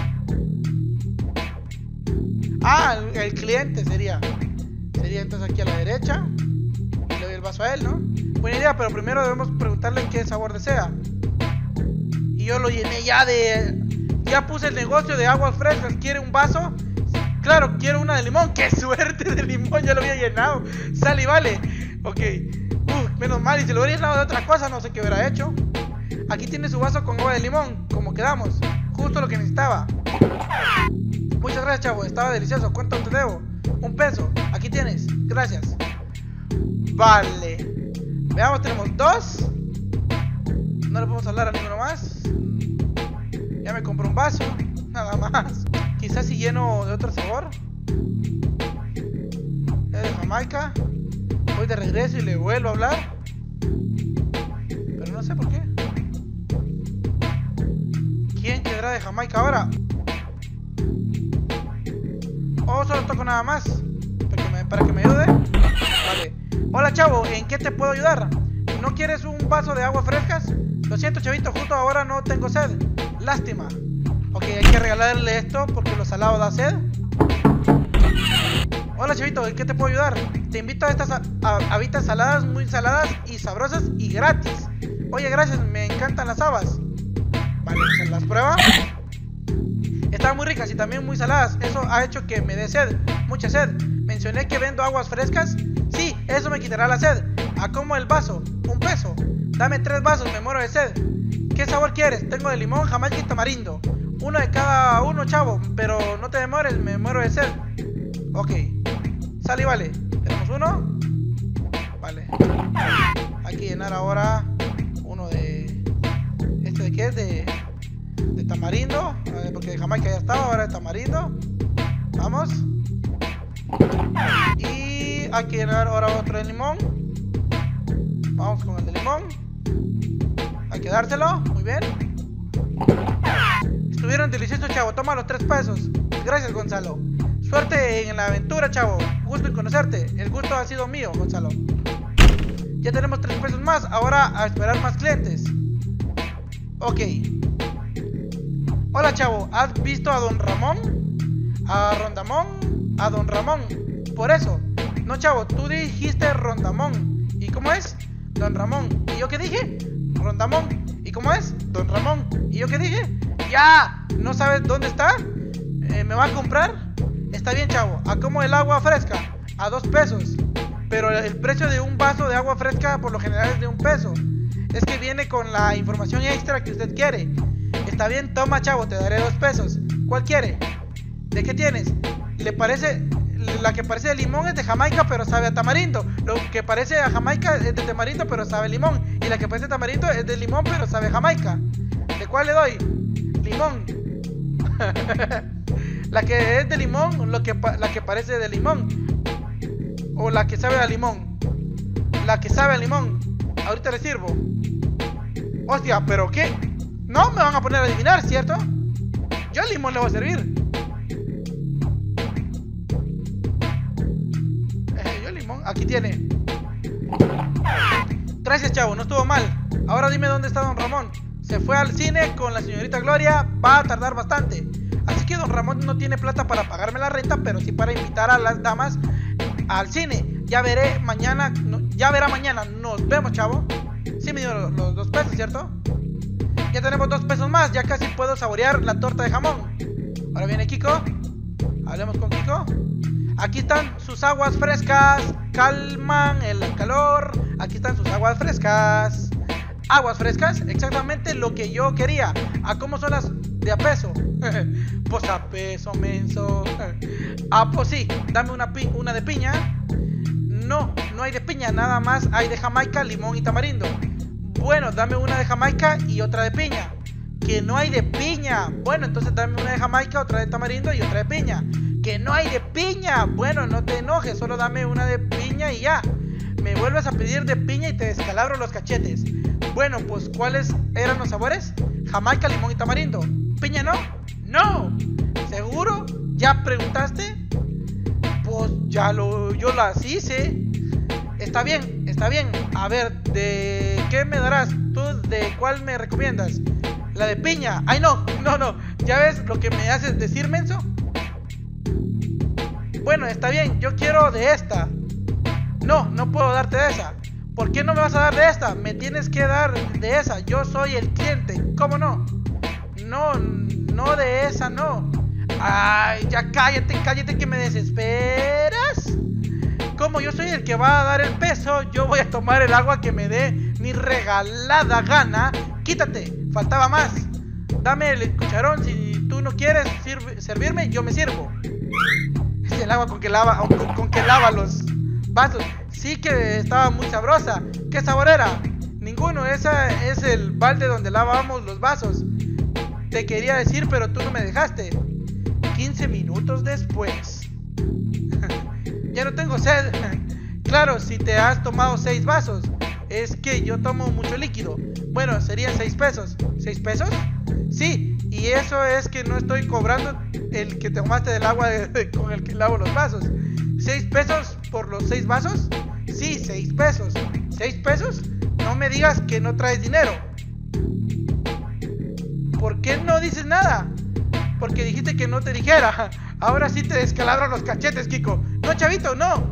Ah, el cliente sería. Sería entonces aquí a la derecha. Y le doy el vaso a él, ¿no? Buena idea, pero primero debemos preguntarle qué sabor desea. Y yo lo llené ya de... Ya puse el negocio de aguas frescas. ¿Quiere un vaso? Claro, quiero una de limón. ¡Qué suerte de limón! Ya lo había llenado. Sale y vale. Ok. Menos mal. Y si lo hubiera llenado de otra cosa, no sé qué hubiera hecho. Aquí tiene su vaso con agua de limón. Como quedamos. Justo lo que necesitaba. Muchas gracias, chavo. Estaba delicioso. ¿Cuánto te debo? 1 peso. Aquí tienes. Gracias. Vale. Veamos, tenemos 2. No le podemos hablar a ninguno más. Ya me compré un vaso. Nada más. Quizás si lleno de otro sabor. Es de Jamaica. Voy de regreso y le vuelvo a hablar. Pero no sé por qué. ¿Quién quedará de Jamaica ahora? Oh, solo toco nada más. Para que me ayude. Vale. Hola, chavo, ¿en qué te puedo ayudar? ¿No quieres un vaso de aguas frescas? Lo siento, chavito, justo ahora no tengo sed. Lástima. Ok, hay que regalarle esto porque lo salado da sed. Hola, chavito, ¿en qué te puedo ayudar? Te invito a estas habitas saladas, muy saladas y sabrosas y gratis. Oye, gracias, me encantan las habas. Vale, ¿se las prueba? Estaban muy ricas y también muy saladas. Eso ha hecho que me dé sed, mucha sed. ¿Mencioné que vendo aguas frescas? Sí, eso me quitará la sed. ¿A cómo el vaso? 1 peso. Dame 3 vasos, me muero de sed. ¿Qué sabor quieres? Tengo de limón, jamaica y tamarindo. Uno de cada uno, chavo. Pero no te demores, me muero de sed. Ok. Sale y vale. Tenemos uno. Vale. Hay que llenar ahora uno de... ¿Este de qué es? De tamarindo. Porque de jamaica ya estaba, ahora de tamarindo. Vamos. Y hay que llenar ahora otro de limón. Vamos con el de limón. Hay que dárselo, muy bien. Estuvieron deliciosos, chavo. Toma los 3 pesos. Gracias, Gonzalo. Suerte en la aventura, chavo. Gusto en conocerte. El gusto ha sido mío, Gonzalo. Ya tenemos 3 pesos más. Ahora a esperar más clientes. Ok. Hola, chavo. ¿Has visto a Don Ramón? ¿A Rondamón? A Don Ramón. Por eso. No, chavo. Tú dijiste Rondamón. ¿Y cómo es? Don Ramón. ¿Y yo qué dije? Rondamón. ¿Y cómo es? Don Ramón. ¿Y yo qué dije? ¡Ya! ¿No sabes dónde está? ¿Me va a comprar? Está bien, chavo. ¿A cómo el agua fresca? A 2 pesos. Pero el precio de un vaso de agua fresca por lo general es de 1 peso. Es que viene con la información extra que usted quiere. Está bien, toma, chavo, te daré 2 pesos. ¿Cuál quiere? ¿De qué tienes? ¿Le parece? La que parece de limón es de Jamaica, pero sabe a tamarindo. Lo que parece a Jamaica es de tamarindo, pero sabe a limón. Y la que parece tamarindo es de limón, pero sabe a Jamaica. ¿De cuál le doy? Limón. La que es de limón, la que parece de limón. O la que sabe a limón. La que sabe a limón. Ahorita le sirvo. Hostia, ¿pero qué? No me van a poner a adivinar, ¿cierto? Yo al limón le voy a servir. Yo al limón, aquí tiene. Gracias, chavo, no estuvo mal. Ahora dime dónde está Don Ramón. Se fue al cine con la señorita Gloria. Va a tardar bastante. Así que Don Ramón no tiene plata para pagarme la renta, pero sí para invitar a las damas al cine. Ya veré mañana. Ya verá mañana. Nos vemos, chavo. Sí me dio los 2 pesos, ¿cierto? Ya tenemos 2 pesos más. Ya casi puedo saborear la torta de jamón. Ahora viene Kiko. Hablemos con Kiko. Aquí están sus aguas frescas. Calman el calor. Aquí están sus aguas frescas. Aguas frescas, exactamente lo que yo quería. ¿A cómo son las de a peso? Pues a peso, menso. Ah, pues sí, dame una de piña. No, no hay de piña, nada más hay de Jamaica, limón y tamarindo. Bueno, dame una de Jamaica y otra de piña. Que no hay de piña. Bueno, entonces dame una de Jamaica, otra de tamarindo y otra de piña. Que no hay de piña. Bueno, no te enojes, solo dame una de piña y ya. Me vuelves a pedir de piña y te descalabro los cachetes. Bueno, pues ¿cuáles eran los sabores? Jamaica, limón y tamarindo. ¿Piña no? ¡No! ¿Seguro? ¿Ya preguntaste? Pues yo las hice. Está bien, está bien. A ver, ¿de qué me darás? ¿Tú de cuál me recomiendas? La de piña. ¡Ay, no! No. ¿Ya ves lo que me haces decir, menso? Bueno, está bien, yo quiero de esta. No, no puedo darte de esa. ¿Por qué no me vas a dar de esta? Me tienes que dar de esa. Yo soy el cliente. ¿Cómo no? No de esa, no. Ay, ya cállate que me desesperas. Como yo soy el que va a dar el peso, yo voy a tomar el agua que me dé mi regalada gana. Quítate, faltaba más. Dame el cucharón. Si tú no quieres servirme, yo me sirvo. Es el agua con que lava los vasos. Sí que estaba muy sabrosa. ¿Qué sabor era? Ninguno, esa es el balde donde lavamos los vasos. Te quería decir, pero tú no me dejaste. 15 minutos después. Ya no tengo sed. Claro, si te has tomado 6 vasos. Es que yo tomo mucho líquido. Bueno, serían 6 pesos. ¿6 pesos? Sí, y eso es que no estoy cobrando el que tomaste del agua con el que lavo los vasos. ¿6 pesos por los 6 vasos? Sí, 6 pesos. ¿6 pesos? No me digas que no traes dinero. ¿Por qué no dices nada? Porque dijiste que no te dijera. Ahora sí te descalabro los cachetes, Kiko. No, chavito, no.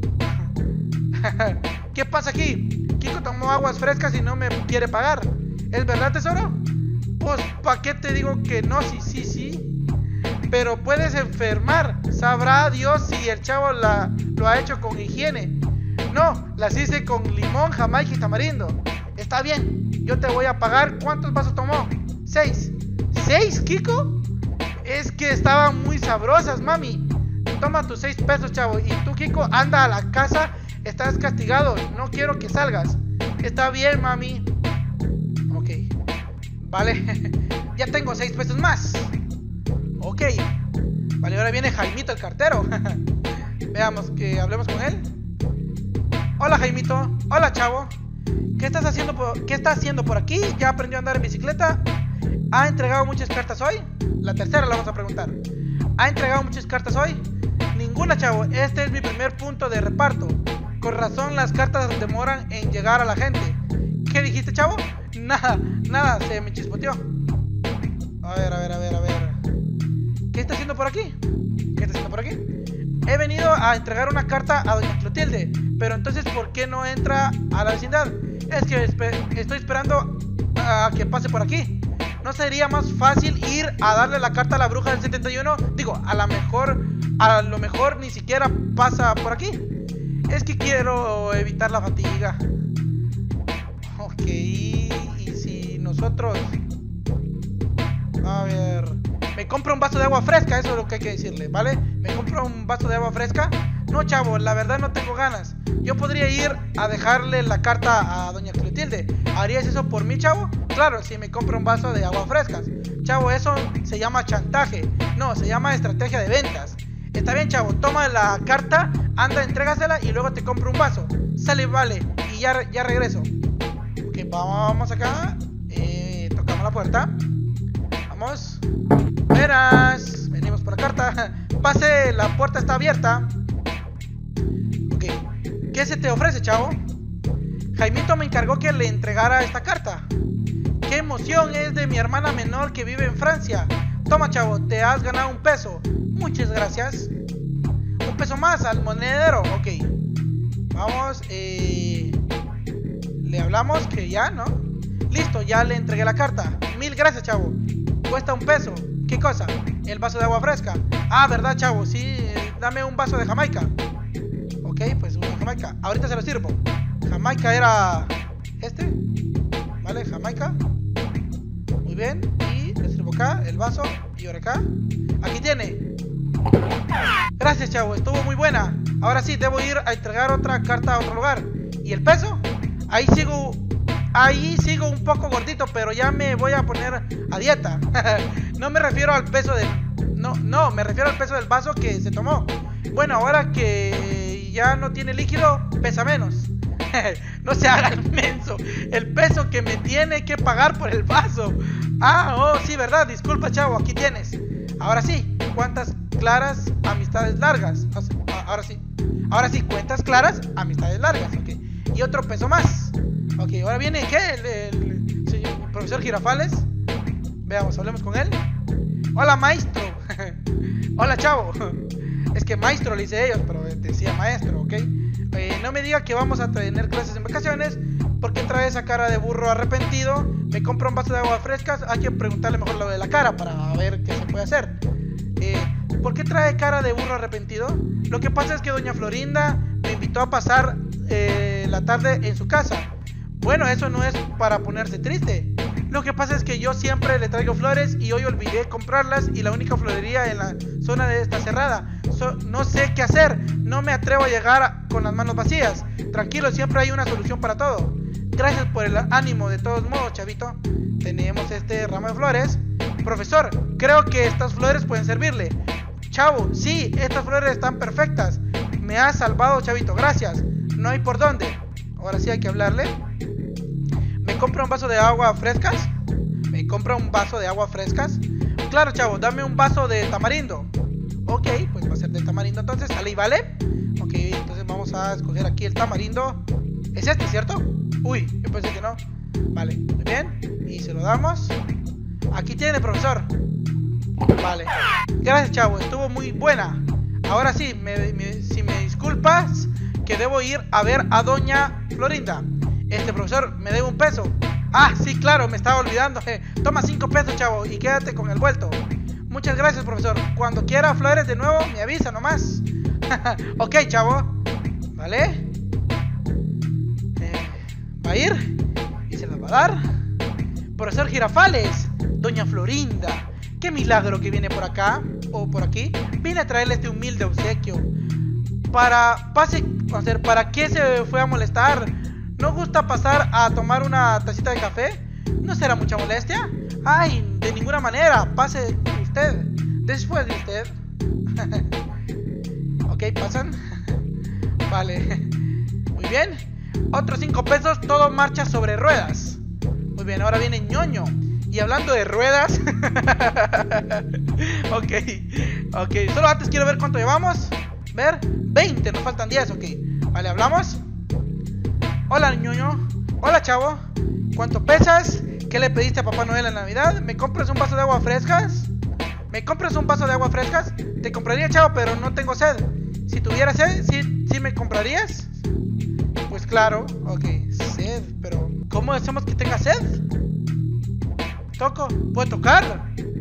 ¿Qué pasa aquí? Kiko tomó aguas frescas y no me quiere pagar. ¿Es verdad, tesoro? Pues, ¿para qué te digo que no? Sí. Pero puedes enfermar. Sabrá Dios si el chavo lo ha hecho con higiene. No, las hice con limón, jamaica y tamarindo. Está bien. yo te voy a pagar. ¿Cuántos vasos tomó? 6. ¿6, Kiko? Es que estaban muy sabrosas, mami. Toma tus 6 pesos, chavo. Y tú, Kiko, anda a la casa. Estás castigado. No quiero que salgas. Está bien, mami. Ok. Vale. Ya tengo 6 pesos más. Ok. Vale, ahora viene Jaimito, el cartero. Veamos, que hablemos con él. Hola, Jaimito. Hola, chavo. ¿Qué estás haciendo por aquí? ¿Ya aprendió a andar en bicicleta? ¿Ha entregado muchas cartas hoy? La tercera la vamos a preguntar. ¿Ha entregado muchas cartas hoy? Ninguna, chavo. Este es mi primer punto de reparto. Con razón las cartas demoran en llegar a la gente. ¿Qué dijiste, chavo? Nada, se me chispoteó. A ver. ¿Qué está haciendo por aquí? He venido a entregar una carta a doña Clotilde. Pero entonces, ¿por qué no entra a la vecindad? Es que estoy esperando a que pase por aquí. ¿No sería más fácil ir a darle la carta a la bruja del 71? Digo, a lo mejor ni siquiera pasa por aquí. Es que quiero evitar la fatiga. Ok, y si nosotros... A ver... Me compro un vaso de agua fresca, eso es lo que hay que decirle, ¿vale? Me compro un vaso de agua fresca. No, chavo, la verdad no tengo ganas. Yo podría ir a dejarle la carta a doña Clotilde. ¿Harías eso por mí, chavo? Claro, si me compro un vaso de agua fresca. Chavo, eso se llama chantaje. No, se llama estrategia de ventas. Está bien, chavo, toma la carta, anda, entrégasela y luego te compro un vaso. Sale, vale, y ya regreso. Ok, vamos acá. Tocamos la puerta. Vamos. Verás, venimos por la carta. Pase, la puerta está abierta. Ok, ¿qué se te ofrece, chavo? Jaimito me encargó que le entregara esta carta. ¡Qué emoción! Es de mi hermana menor que vive en Francia. Toma, chavo, te has ganado un peso. Muchas gracias. Un peso más al monedero. Ok. Vamos, le hablamos que ya, ¿no? Listo, ya le entregué la carta. 1000 gracias, chavo. Cuesta un peso. ¿Qué cosa? El vaso de agua fresca. Ah, ¿verdad, chavo? Sí, dame un vaso de Jamaica. Ok, pues una Jamaica. Ahorita se lo sirvo. Jamaica era este. Vale, Jamaica. Muy bien. Y le sirvo acá, el vaso. Y ahora acá. Aquí tiene. Gracias, chavo. Estuvo muy buena. Ahora sí, debo ir a entregar otra carta a otro lugar. ¿Y el peso? Ahí sigo un poco gordito, pero ya me voy a poner a dieta. No me refiero al peso del... No, me refiero al peso del vaso que se tomó. Bueno, ahora que ya no tiene líquido, pesa menos. No se haga el menso. El peso que me tiene que pagar por el vaso. Ah, oh, sí, verdad. Disculpa, chavo, aquí tienes. Ahora sí, cuentas claras, amistades largas. Ahora sí, cuentas claras, amistades largas. Ok. Y otro peso más. Ok, ahora viene, ¿qué? El señor profesor Girafales. Veamos, hablemos con él. Hola, maestro. Hola, chavo. Es que maestro le hice ellos, pero decía maestro, ¿ok? No me diga que vamos a tener clases en vacaciones. ¿Por qué trae esa cara de burro arrepentido? Me compro un vaso de agua fresca. Hay que preguntarle mejor lo de la cara para ver qué se puede hacer. ¿Por qué trae cara de burro arrepentido? Lo que pasa es que doña Florinda me invitó a pasar la tarde en su casa. Bueno, eso no es para ponerse triste. Lo que pasa es que yo siempre le traigo flores y hoy olvidé comprarlas y la única florería en la zona de esta cerrada. No sé qué hacer, no me atrevo a llegar con las manos vacías. Tranquilo, siempre hay una solución para todo. Gracias por el ánimo, de todos modos, chavito. Tenemos este ramo de flores. Profesor, creo que estas flores pueden servirle. Chavo, sí, estas flores están perfectas. Me has salvado, chavito, gracias. No hay por dónde. Ahora sí hay que hablarle. ¿Me compra un vaso de agua frescas? ¿Me compra un vaso de agua frescas? Claro, chavo, dame un vaso de tamarindo. Ok, pues va a ser de tamarindo entonces. ¿Sale y vale? Ok, entonces vamos a escoger aquí el tamarindo. ¿Es este, cierto? Uy, yo pensé que no. Vale, muy bien. Y se lo damos. Aquí tiene, profesor. Vale. Gracias, chavo, estuvo muy buena. Ahora sí, si me disculpas, que debo ir a ver a doña Florinda. Profesor, me debe un peso. Ah, sí, claro, me estaba olvidando. Toma 5 pesos, chavo, y quédate con el vuelto. Muchas gracias, profesor. Cuando quiera flores de nuevo, me avisa nomás. Ok, chavo. ¿Vale? Va a ir y se las va a dar. Profesor Girafales, Doña Florinda, qué milagro que viene por acá o por aquí. Vine a traerle este humilde obsequio. ¿Para qué se fue a molestar? ¿No gusta pasar a tomar una tacita de café? ¿No será mucha molestia? Ay, de ninguna manera, pase usted. Después de usted. Ok, pasan. Vale. Muy bien. Otros 5 pesos, todo marcha sobre ruedas. Muy bien, ahora viene ñoño. Y hablando de ruedas. Ok, solo antes quiero ver cuánto llevamos. Ver, 20, nos faltan 10, ok. Vale, hablamos. Hola ñoño. Hola chavo. ¿Cuánto pesas? ¿Qué le pediste a Papá Noel en Navidad? ¿Me compras un vaso de agua frescas? ¿Me compras un vaso de agua frescas? Te compraría, chavo, pero no tengo sed. Si tuviera sed, ¿sí me comprarías? Pues claro, ok, sed, pero ¿cómo hacemos que tenga sed? ¿Toco? ¿Puedo tocar?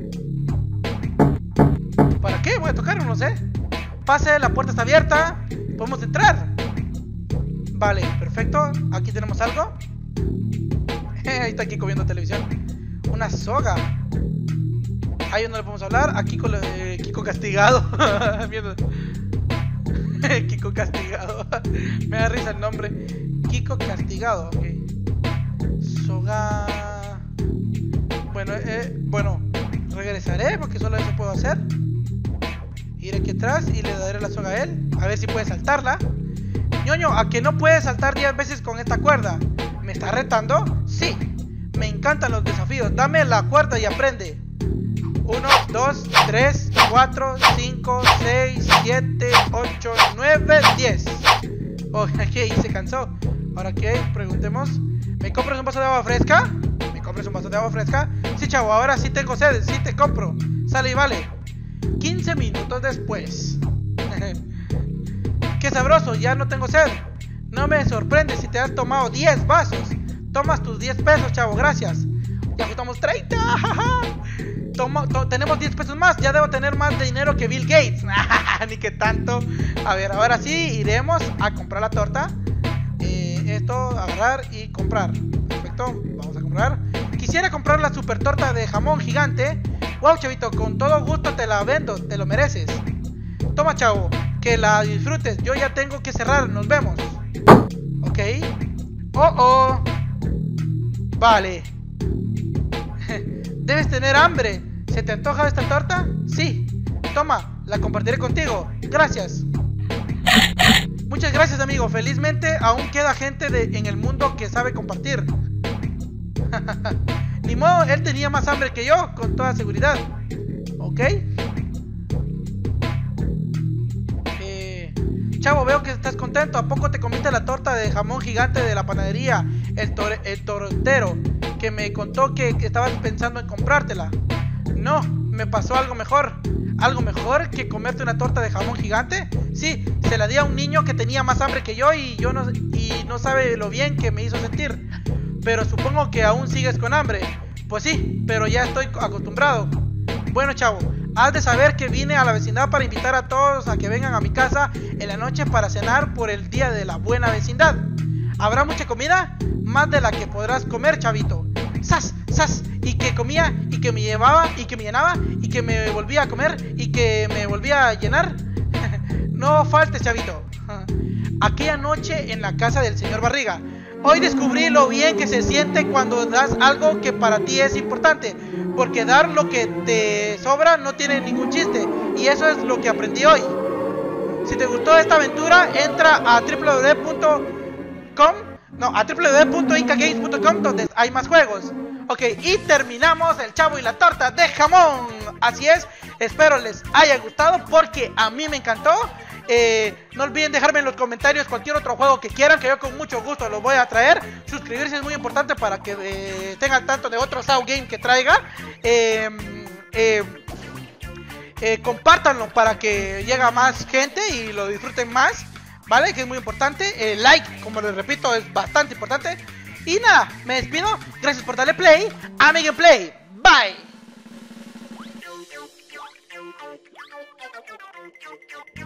¿Para qué? Voy a tocar, no sé. Pase, la puerta está abierta. Podemos entrar. Vale, perfecto. Aquí tenemos algo. Ahí está Kiko viendo televisión. Una soga. Ahí no le podemos hablar. Aquí con Kiko castigado. Kiko castigado. Me da risa el nombre. Kiko castigado, ok. Soga. Bueno, regresaré porque solo eso puedo hacer. Iré aquí atrás y le daré la soga a él. A ver si puede saltarla. Ñoño, ¿a que no puedes saltar 10 veces con esta cuerda? ¿Me está retando? Sí. Me encantan los desafíos. Dame la cuerda y aprende. 1, 2, 3, 4, 5, 6, 7, 8, 9, 10. Ok, se cansó. Ahora qué, preguntemos. ¿Me compras un vaso de agua fresca? ¿Me compras un vaso de agua fresca? Sí, chavo, ahora sí tengo sed. Sí te compro. Sale y vale. 15 minutos después. Qué sabroso, ya no tengo sed. No me sorprende si te has tomado 10 vasos. Tomas tus 10 pesos, chavo, gracias. Ya juntamos 30. Tenemos 10 pesos más. Ya debo tener más dinero que Bill Gates. Ni que tanto. A ver, ahora sí iremos a comprar la torta. Esto, agarrar y comprar. Perfecto, vamos a comprar. Quisiera comprar la super torta de jamón gigante. Wow, chavito, con todo gusto te la vendo. Te lo mereces. Toma, chavo, que la disfrutes. Yo ya tengo que cerrar, nos vemos. Ok. Oh. Vale. Debes tener hambre. ¿Se te antoja esta torta? Sí. Toma, la compartiré contigo. Gracias. Muchas gracias, amigo. Felizmente aún queda gente en el mundo que sabe compartir. Ni modo, él tenía más hambre que yo, con toda seguridad. Ok. Chavo, veo que estás contento. ¿A poco te comiste la torta de jamón gigante de la panadería? El tortero que me contó que estabas pensando en comprártela. No, me pasó algo mejor. ¿Algo mejor que comerte una torta de jamón gigante? Sí, se la di a un niño que tenía más hambre que yo y no sabe lo bien que me hizo sentir. Pero supongo que aún sigues con hambre. Pues sí, pero ya estoy acostumbrado. Bueno, chavo, has de saber que vine a la vecindad para invitar a todos a que vengan a mi casa en la noche para cenar por el día de la buena vecindad. ¿Habrá mucha comida? Más de la que podrás comer, chavito. ¡Sas! Y que comía, y que me llevaba, y que me llenaba, y que me volvía a comer, y que me volvía a llenar. No faltes, chavito. Aquella noche en la casa del señor Barriga. Hoy descubrí lo bien que se siente cuando das algo que para ti es importante. Porque dar lo que te sobra no tiene ningún chiste. Y eso es lo que aprendí hoy. Si te gustó esta aventura, entra a www.incagames.com donde hay más juegos. Ok, y terminamos el Chavo y la torta de jamón. Así es, espero les haya gustado porque a mí me encantó. No olviden dejarme en los comentarios cualquier otro juego que quieran, que yo con mucho gusto los voy a traer. Suscribirse es muy importante para que tengan tanto de otros game que traiga. Compártanlo para que llegue a más gente y lo disfruten más, ¿vale? Que es muy importante. Like, como les repito, es bastante importante. Y nada, me despido. Gracias por darle play a mi gameplay. Bye.